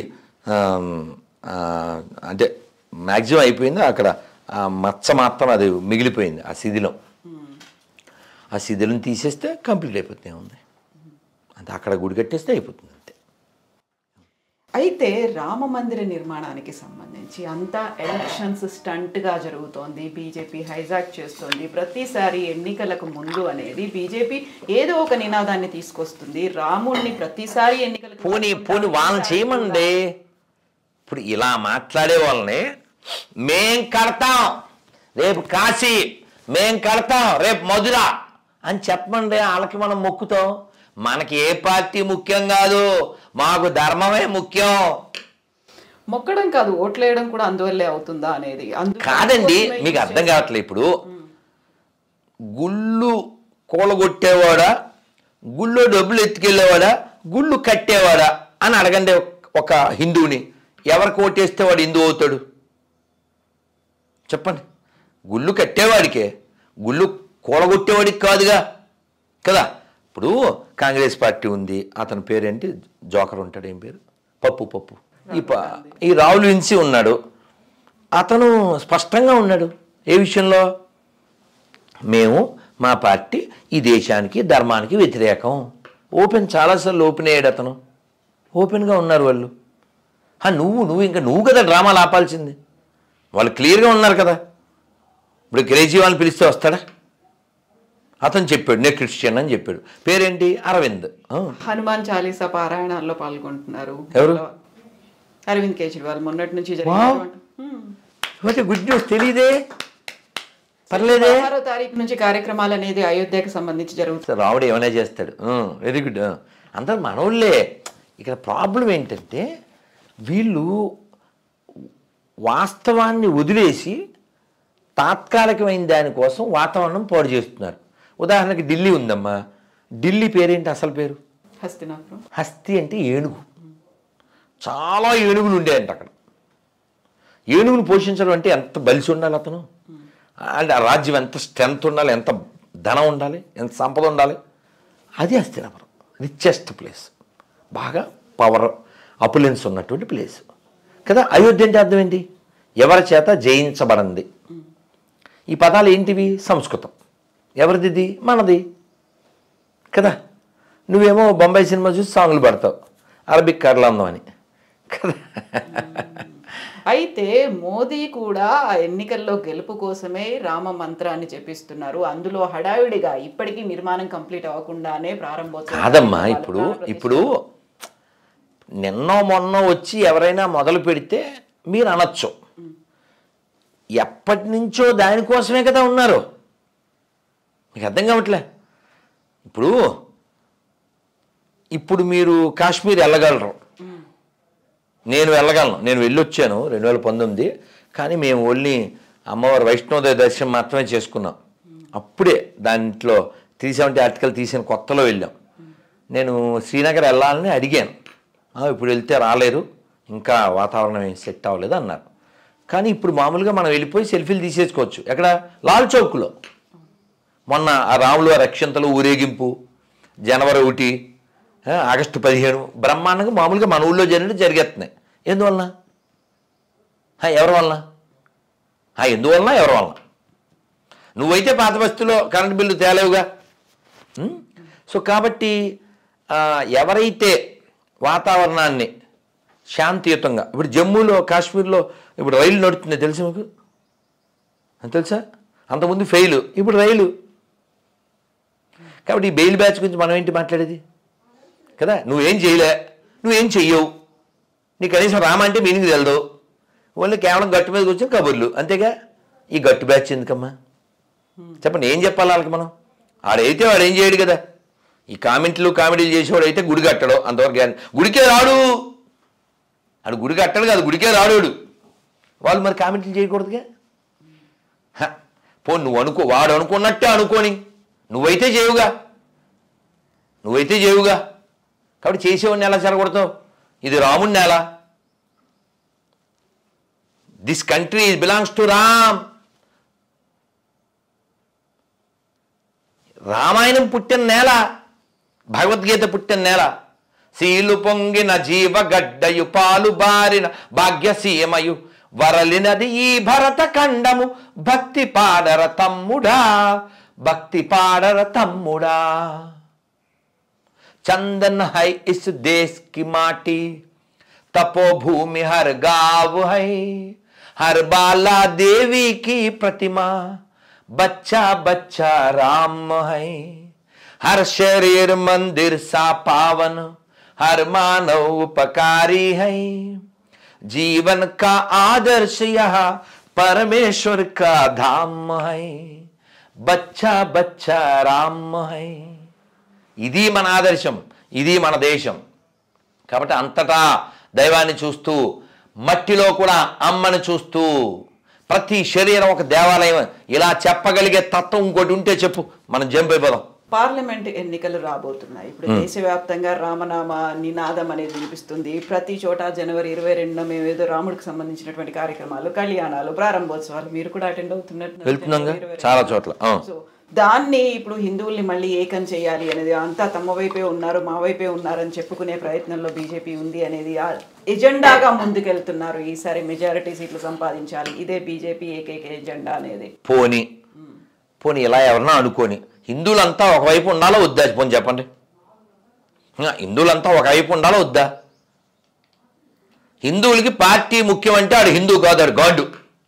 అంటే మ్యాక్సిమం అయిపోయింది. అక్కడ మచ్చ మాత్రం అది మిగిలిపోయింది, ఆ శిథిలం. ఆ శిథిలం తీసేస్తే కంప్లీట్ అయిపోతుంది. ఏముంది అంటే అక్కడ గుడి కట్టేస్తే అయిపోతుంది, అంతే. అయితే రామ మందిర నిర్మాణానికి సంబంధించి అంతా ఎలక్షన్స్ స్టంట్గా జరుగుతోంది, బీజేపీ హైజాక్ చేస్తుంది. ప్రతిసారి ఎన్నికలకు ముందు అనేది బీజేపీ ఏదో ఒక నినాదాన్ని తీసుకొస్తుంది. రాముడిని ప్రతిసారి ఎన్నికలకు పోనీ వాళ్ళని చేయమండి. ఇప్పుడు ఇలా మాట్లాడే వాళ్ళని మేం కడతాం రేపు కాశీ, మేం కడతాం రేపు మధుర అని చెప్పమండి. వాళ్ళకి మనం మొక్కుతాం. మనకి ఏ పార్టీ ముఖ్యం కాదు, మాకు ధర్మమే ముఖ్యం. మొక్కడం కాదు, ఓట్లేయడం కూడా అందువల్లే అవుతుందా అనేది కాదండి. మీకు అర్థం కావట్లేదు. ఇప్పుడు గుళ్ళు కూలగొట్టేవాడా, గుళ్ళో డబ్బులు ఎత్తుకెళ్ళేవాడా, గుళ్ళు కట్టేవాడా అని అడగండి ఒక హిందువుని. ఎవరికి ఓటేస్తే వాడు హిందూ అవుతాడు చెప్పండి? గుళ్ళు కట్టేవాడికే, గుళ్ళు కూలగొట్టేవాడికి కాదుగా కదా. ఇప్పుడు కాంగ్రెస్ పార్టీ ఉంది, అతని పేరేంటి, జోకర్ ఉంటాడు, ఏం పేరు, పప్పు ఈ రాహుల్ విన్సీ ఉన్నాడు. అతను స్పష్టంగా ఉన్నాడు ఏ విషయంలో, మేము మా పార్టీ ఈ దేశానికి ధర్మానికి వ్యతిరేకం. చాలాసార్లు ఓపెన్ అయ్యాడు అతను. ఓపెన్గా ఉన్నారు వాళ్ళు. నువ్వు కదా డ్రామాలు ఆపాల్సింది. వాళ్ళు క్లియర్గా ఉన్నారు కదా. ఇప్పుడు కేజ్రీవాల్ని పిలిస్తే వస్తాడా? అతను చెప్పాడు నేను క్రిస్టియన్ అని చెప్పాడు. పేరేంటి, అరవింద్. హనుమాన్ చాలీసా పారాయణాల్లో పాల్గొంటున్నారు ఎవరు? అరవింద్ కేజ్రీవాల్. మొన్నటి నుంచి గుడ్ న్యూస్. తెలియదే, పర్లేదే. 6వ తారీఖు నుంచి కార్యక్రమాలు అనేది అయోధ్యకు సంబంధించి జరుగుతుంది. రావుడు ఏమైనా చేస్తాడు. Very good. అందరు మనోళ్ళే. ఇక్కడ ప్రాబ్లం ఏంటంటే వీళ్ళు వాస్తవాన్ని వదిలేసి తాత్కాలికమైన దానికోసం వాతావరణం పాడు చేస్తున్నారు. ఉదాహరణకి ఢిల్లీ ఉందమ్మా. ఢిల్లీ పేరేంటి, అసలు పేరు హస్తినాపురం. హస్తి అంటే ఏనుగు. చాలా ఏనుగులు ఉండేయంట అక్కడ. ఏనుగులు పోషించడం అంటే ఎంత బలిసి ఉండాలి అతను, అంటే ఆ రాజ్యం ఎంత స్ట్రెంత్ ఉండాలి, ఎంత ధనం ఉండాలి, ఎంత సంపద ఉండాలి. అది హస్తినాపురం. రిచెస్ట్ ప్లేస్, బాగా పవర్ అపులెన్స్ ఉన్నటువంటి ప్లేస్ కదా. అయోధ్య అంటే అర్థం ఏంటి, ఎవరి చేత జయించబడింది. ఈ పదాలు ఏంటివి, సంస్కృతం. ఎవరిది, మనది కదా. నువ్వేమో బొంబాయి సినిమా చూసి సాంగ్లు పడతావు, అరబిక్ కర్లందం అని కదా. అయితే మోదీ కూడా ఎన్నికల్లో గెలుపు కోసమే రామ మంత్రాన్ని చెప్పిస్తున్నారు. అందులో హడావిడిగా ఇప్పటికీ నిర్మాణం కంప్లీట్ అవ్వకుండానే ప్రారంభోత్సవం కాదమ్మా. ఇప్పుడు నిన్నో మొన్న వచ్చి ఎవరైనా మొదలు పెడితే మీరు అనొచ్చు, ఎప్పటి నుంచో దానికోసమే కదా ఉన్నారు. మీకు అర్థం కావట్లే. ఇప్పుడు మీరు కాశ్మీర్ వెళ్ళగలరు, నేను వెళ్ళగలను. నేను వెళ్ళొచ్చాను 2019. కానీ మేము ఓన్లీ అమ్మవారి వైష్ణోదేవి దర్శనం మాత్రమే చేసుకున్నాం. అప్పుడే దాంట్లో 370 ఆర్టికల్ తీసిన కొత్తలో వెళ్ళాం. నేను శ్రీనగర్ వెళ్ళాలని అడిగాను. ఇప్పుడు వెళ్తే రాలేరు, ఇంకా వాతావరణం ఏం సెట్ అవ్వలేదు అన్నారు. కానీ ఇప్పుడు మామూలుగా మనం వెళ్ళిపోయి సెల్ఫీలు తీసేసుకోవచ్చు. ఎక్కడ, లాల్ చౌక్లో. మొన్న ఆ రాములు వారి అక్షంతలు ఊరేగింపు జనవరి 1, ఆగస్టు 15 బ్రహ్మాండంగా మామూలుగా మన ఊళ్ళో జరిగేస్తున్నాయి. ఎందువలన, ఎవరి వలన, ఎందువలన, ఎవరి వలన? నువ్వైతే పాత బస్తీలో కరెంటు బిల్లు తేలేవుగా. సో కాబట్టి ఎవరైతే వాతావరణాన్ని శాంతియుతంగా, ఇప్పుడు జమ్మూలో కాశ్మీర్లో ఇప్పుడు రైలు నడుస్తుంది తెలుసు మీకు, తెలుసా? అంతకుముందు ఫెయిల్, ఇప్పుడు రైలు. కాబట్టి ఈ బెయిల్ బ్యాచ్ గురించి మనం ఏంటి మాట్లాడేది కదా. నువ్వేం చేయలే, నువ్వేం చెయ్యవు, నీ కనీసం రామంటే మీనింగ్ తెలదు, ఓన్లీ కేవలం గట్టు మీద కూర్చొని కబుర్లు అంతేగా. ఈ గట్టు బ్యాచ్ ఎందుకమ్మా చెప్పండి, ఏం చెప్పాలి వాళ్ళకి మనం? ఆడైతే వాడు ఏం చేయడు కదా. ఈ కామెడీలు చేసేవాడు అయితే గుడి కట్టడు, అంతవరకు గుడికే రాడు. ఆడు గుడి కట్టడు కాదు, గుడికే రాడు. వాళ్ళు మరి కామెంట్లు చేయకూడదుగా. నువ్వు అనుకో, వాడు అనుకున్నట్టే అనుకోని, నువ్వైతే చేయుగా. కాబట్టి చేసేవాడిని ఎలా చెరగొడతావు? ఇది రాముడిని ఎలా? This country belongs to Ram. Ramayanam పుట్టిన నేల, భగవద్గీత పుట్టిన నేల. శీలు పొంగిన జీవ గడ్డయు పాలు బారిన భాగ్యసీమయు వరలినది ఈ భరత ఖండము. భక్తి పాడర తమ్ముడా, చందన్ హై ఇస్ దేశ్ కి మాటి, तपोभूमि हर गाँव है, हर बाला देवी की प्रतिमा, बच्चा बच्चा राम है, हर शरीर मंदिर सा पावन, हर मानव उपकारी है, जीवन का आदर्श यह परमेश्वर का धाम है, बच्चा बच्चा राम है. ఇది మన ఆదర్శం, ఇది మన దేశం. కాబట్టి అంతటా దైవాన్ని చూస్తూ, మట్టిలో కూడా అమ్మని చూస్తూ, ప్రతి శరీరం ఒక దేవాలయం, ఇలా చెప్పగలిగే తత్వం ఇంకోటి ఉంటే చెప్పు, మనం జంప్ అయిపోదాం. పార్లమెంట్ ఎన్నికలు రాబోతున్నాయి. ఇప్పుడు దేశవ్యాప్తంగా రామనామ నినాదం అనేది వినిపిస్తుంది. ప్రతి చోట జనవరి 22న మేము ఏదో రాముడికి సంబంధించినటువంటి కార్యక్రమాలు, కళ్యాణాలు, ప్రారంభోత్సవాలు మీరు కూడా అటెండ్ అవుతున్నట్టు వెళ్తున్నాగా చాలా చోట్ల. సో దాన్ని ఇప్పుడు హిందువుల్ని మళ్ళీ ఏకం చేయాలి అనేది, అంతా తమ వైపే ఉన్నారు, మా వైపే ఉన్నారని చెప్పుకునే ప్రయత్నంలో బీజేపీ ఉంది అనేది ఎజెండాగా ముందుకెళ్తున్నారు. ఈసారి మెజారిటీ సీట్లు సంపాదించాలి, ఇదే బీజేపీ ఏకైక ఎజెండా అనేది. పోనీ ఇలా ఎవరన్నా అనుకోని హిందువులంతా ఒకవైపు ఉండాలో వద్దా? పోనీ చెప్పండి, హిందువులంతా ఒకవైపు ఉండాలో వద్దా? హిందువులకి పార్టీ ముఖ్యం అంటే ఆడు హిందూ కాదు, ఆడు గాడు.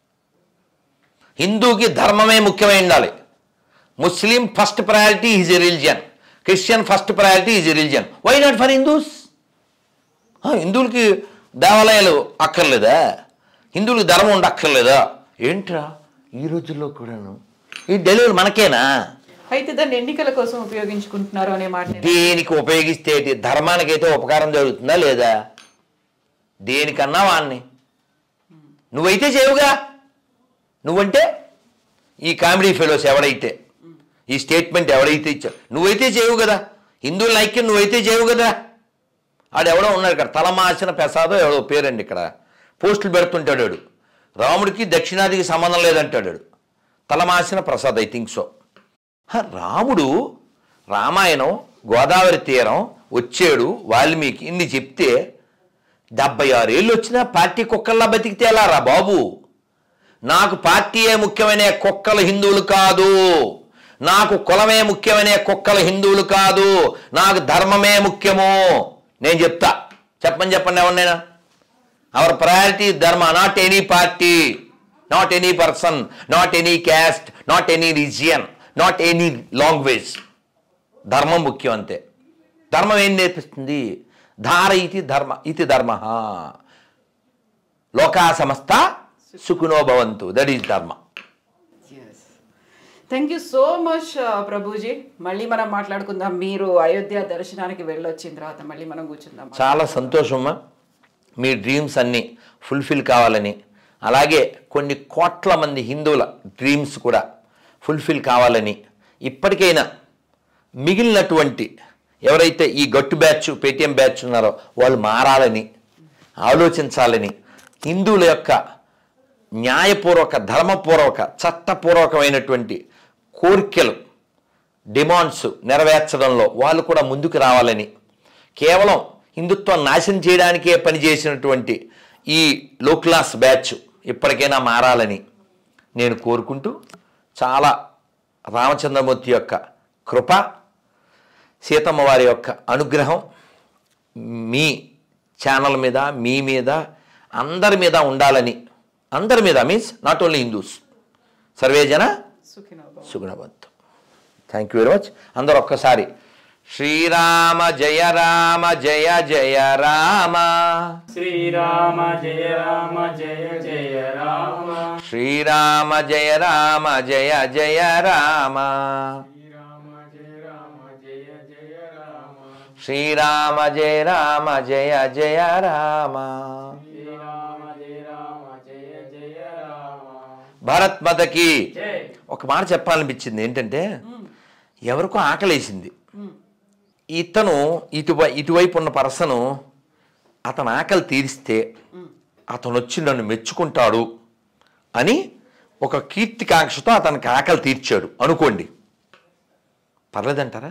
హిందూకి ధర్మమే ముఖ్యమై ఉండాలి. Muslim first priority is a religion, Christian first priority is a religion. Why not for Hindus? హిందువులకి దేవాలయాలు అక్కర్లేదా? హిందువులకి ధర్మం ఉండ అక్కర్లేదా? ఏంట్రా ఈ రోజుల్లో కూడాను ఈ ఢిల్లీలు మనకేనా? అయితే దాన్ని ఎన్నికల కోసం ఉపయోగించుకుంటున్నారు అనే మాట. దేనికి ఉపయోగిస్తే ధర్మానికైతే ఉపకారం జరుగుతుందా లేదా? దేనికన్నా వాడిని నువ్వైతే చేయవుగా. నువ్వంటే ఈ కామెడీ ఫెలోస్ ఎవడైతే ఈ స్టేట్మెంట్ ఎవడైతే ఇచ్చావు నువ్వైతే చేయవు కదా. హిందువుల ఐక్యం నువ్వైతే చేయవు కదా. ఆడెవడో ఉన్నాడు ఇక్కడ, తలమాసిన ప్రసాదం ఎవడో పేరండి, ఇక్కడ పోస్టులు పెడుతుంటాడు వాడు. రాముడికి దక్షిణాదికి సంబంధం లేదంటాడు వాడు. తలమాసిన ప్రసాద్, ఐ థింక్ సో. రాముడు రామాయణం గోదావరి తీరం వచ్చాడు, వాల్మీకి ఇన్ని చెప్తే 76 ఏళ్ళు వచ్చినా పార్టీ కుక్కల్లా బతికితే ఎలా రా బాబు? నాకు పార్టీయే ముఖ్యమైన కుక్కలు హిందువులు కాదు, నాకు కులమే ముఖ్యమైన కుక్కలు హిందువులు కాదు, నాకు ధర్మమే ముఖ్యము. నేను చెప్తా, చెప్పండి ఎవరినైనా. Our priority dharma, not any party, not any person, not any caste, not any region, not any language. ధర్మం ముఖ్యం అంతే. ధర్మం ఏం నేర్పిస్తుంది? ధార ఇది ధర్మ, లోకా సమస్త సుఖినో భవంతు, that is dharma. Thank you so much Prabhuji. మళ్ళీ మనం మాట్లాడుకుందాం. మీరు అయోధ్య దర్శనానికి వెళ్ళొచ్చిన తర్వాత మళ్ళీ మనం కూర్చుందాం. చాలా సంతోషమ్మా, మీ డ్రీమ్స్ అన్నీ ఫుల్ఫిల్ కావాలని, అలాగే కొన్ని కోట్ల మంది హిందువుల డ్రీమ్స్ కూడా ఫుల్ఫిల్ కావాలని, ఇప్పటికైనా మిగిలినటువంటి ఎవరైతే ఈ గట్టు బ్యాచ్ పేటీఎం బ్యాచ్ ఉన్నారో వాళ్ళు మారాలని ఆలోచించాలని, హిందువుల యొక్క న్యాయపూర్వక, ధర్మపూర్వక, చట్టపూర్వకమైనటువంటి కోరికలు, డిమాండ్స్ నెరవేర్చడంలో వాళ్ళు కూడా ముందుకు రావాలని, కేవలం హిందుత్వం నాశనం చేయడానికే పనిచేసినటువంటి ఈ లో క్లాస్ బ్యాచ్ ఇప్పటికైనా మారాలని నేను కోరుకుంటూ, చాలా రామచంద్రమూర్తి యొక్క కృప, సీతమ్మ వారి యొక్క అనుగ్రహం మీ ఛానల్ మీద, మీ మీద, అందరి మీద ఉండాలని, అందరి మీద మీన్స్ నాట్ ఓన్లీ హిందూస్, సర్వేజన సుగుణవంతు. Thank you very much. అందరూ ఒక్కసారి శ్రీరామ జయ రామ జయ జయ రామ, శ్రీరామ జయ రామ జయ జయ రామ, శ్రీరామ జయ రామ జయ జయ రామ, శ్రీరామ జయ రామ జయ జయ రామ. భారత్ మాతకి ఒక మాట చెప్పాలనిపించింది. ఏంటంటే, ఎవరికో ఆకలేసింది, ఇతను ఇటువైపు ఉన్న పర్సను అతను ఆకలి తీరిస్తే అతను వచ్చి నన్ను మెచ్చుకుంటాడు అని ఒక కీర్తికాంక్షతో అతనికి ఆకలి తీర్చాడు అనుకోండి. పర్లేదంటారా?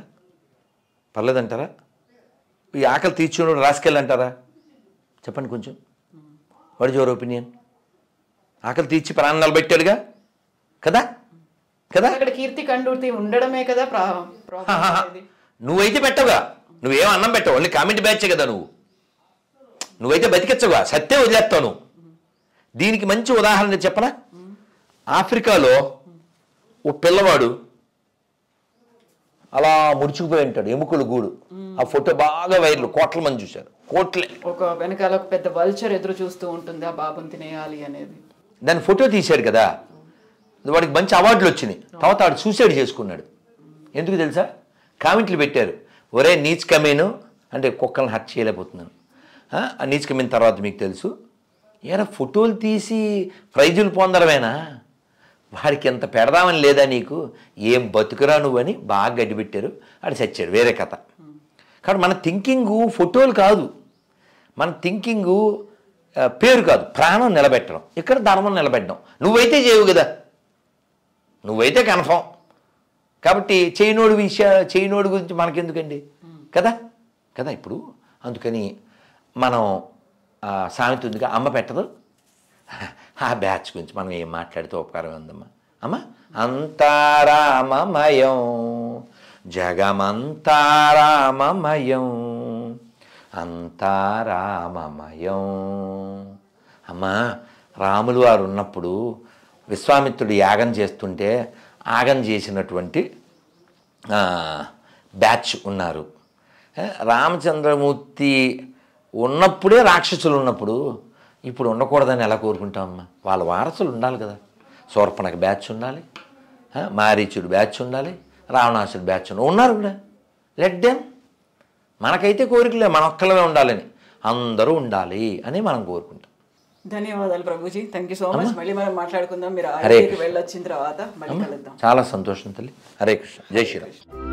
ఈ ఆకలి తీర్చుకున్నాడు రాసుకెళ్ళంటారా? చెప్పండి కొంచెం. What is your opinion? ఆకలి తీర్చి ప్రాణాలు పెట్టాడుగా కదా. అక్కడ కీర్తి కండూర్తి ఉండడమే కదా. నువ్వైతే పెట్టవుగా, నువ్వేం అన్నం పెట్టవు, ఓన్లీ కామెంట్ బ్యాచే కదా. నువ్వైతే బతికించగా సత్యం వదిలేస్తావు నువ్వు. దీనికి మంచి ఉదాహరణ చెప్పనా? ఆఫ్రికాలో ఓ పిల్లవాడు అలా ముడుచుకుపోయి ఉంటాడు, ఎముకలు గూడు. ఆ ఫోటో బాగా వైరల్, కోట్ల మంది చూశారు, కోట్లే. ఒక వెనకాల ఒక పెద్ద వల్చర్ ఎదురు చూస్తూ ఉంటుంది ఆ బాబుని తినేయాలి అనేది. దాని ఫోటో తీశాడు కదా, వాడికి మంచి అవార్డులు వచ్చినాయి. తర్వాత వాడు సూసైడ్ చేసుకున్నాడు. ఎందుకు తెలుసా? కామెంట్లు పెట్టారు, ఒరే నీచ్ కమీను, అంటే కుక్కలను హత్య చేయలేకపోతున్నాను. ఆ నీచ్ కమీన్ తర్వాత మీకు తెలుసు, ఏరా ఫోటోలు తీసి ప్రైజులు పొందడమేనా, వాడికి ఎంత పెడదామని లేదా నీకు, ఏం బతుకురా నువ్వని బాగా గడ్డిపెట్టారు. ఆడు చచ్చాడు, వేరే కథ. కాబట్టి మన థింకింగు ఫోటోలు కాదు, మన థింకింగు పేరు కాదు, ప్రాణం నిలబెట్టడం. ఇక్కడ ధర్మం నిలబెట్టడం. నువ్వైతే చేయవు కదా, నువ్వైతే కన్ఫామ్. కాబట్టి చేయనోడి గురించి మనకెందుకండి కదా కదా. ఇప్పుడు అందుకని మనం సామెత ఉందిగా, అమ్మ పెట్టదు. ఆ బ్యాచ్ గురించి మనం ఏం మాట్లాడితే ఉపకారం ఉందమ్మా. అమ్మ, అంతారామమయం జగమంతారామమయం అంతారామమయం. అమ్మా, రాములు వారు ఉన్నప్పుడు విశ్వామిత్రుడు యాగం చేస్తుంటే యాగం చేసినటువంటి బ్యాచ్ ఉన్నారు. రామచంద్రమూర్తి ఉన్నప్పుడే రాక్షసులు ఉన్నప్పుడు ఇప్పుడు ఉండకూడదని ఎలా కోరుకుంటామమ్మా? వాళ్ళ వారసులు ఉండాలి కదా. శూర్పణఖ బ్యాచ్ ఉండాలి, మారీచుడు బ్యాచ్ ఉండాలి, రావణాసుడు బ్యాచ్ ఉన్నారు కూడా. Let them. మనకైతే కోరికలే, మన ఒక్కలమే ఉండాలని, అందరూ ఉండాలి అని మనం కోరుకుంటాం. ధన్యవాదాలు Prabhuji, thank you so much. మళ్ళీ మనం మాట్లాడుకుందాం. మీరు వెళ్ళొచ్చిన తర్వాత మళ్ళీ కలుద్దాం. చాలా సంతోషం తల్లి. హరే కృష్ణ, జై శ్రీరామ్.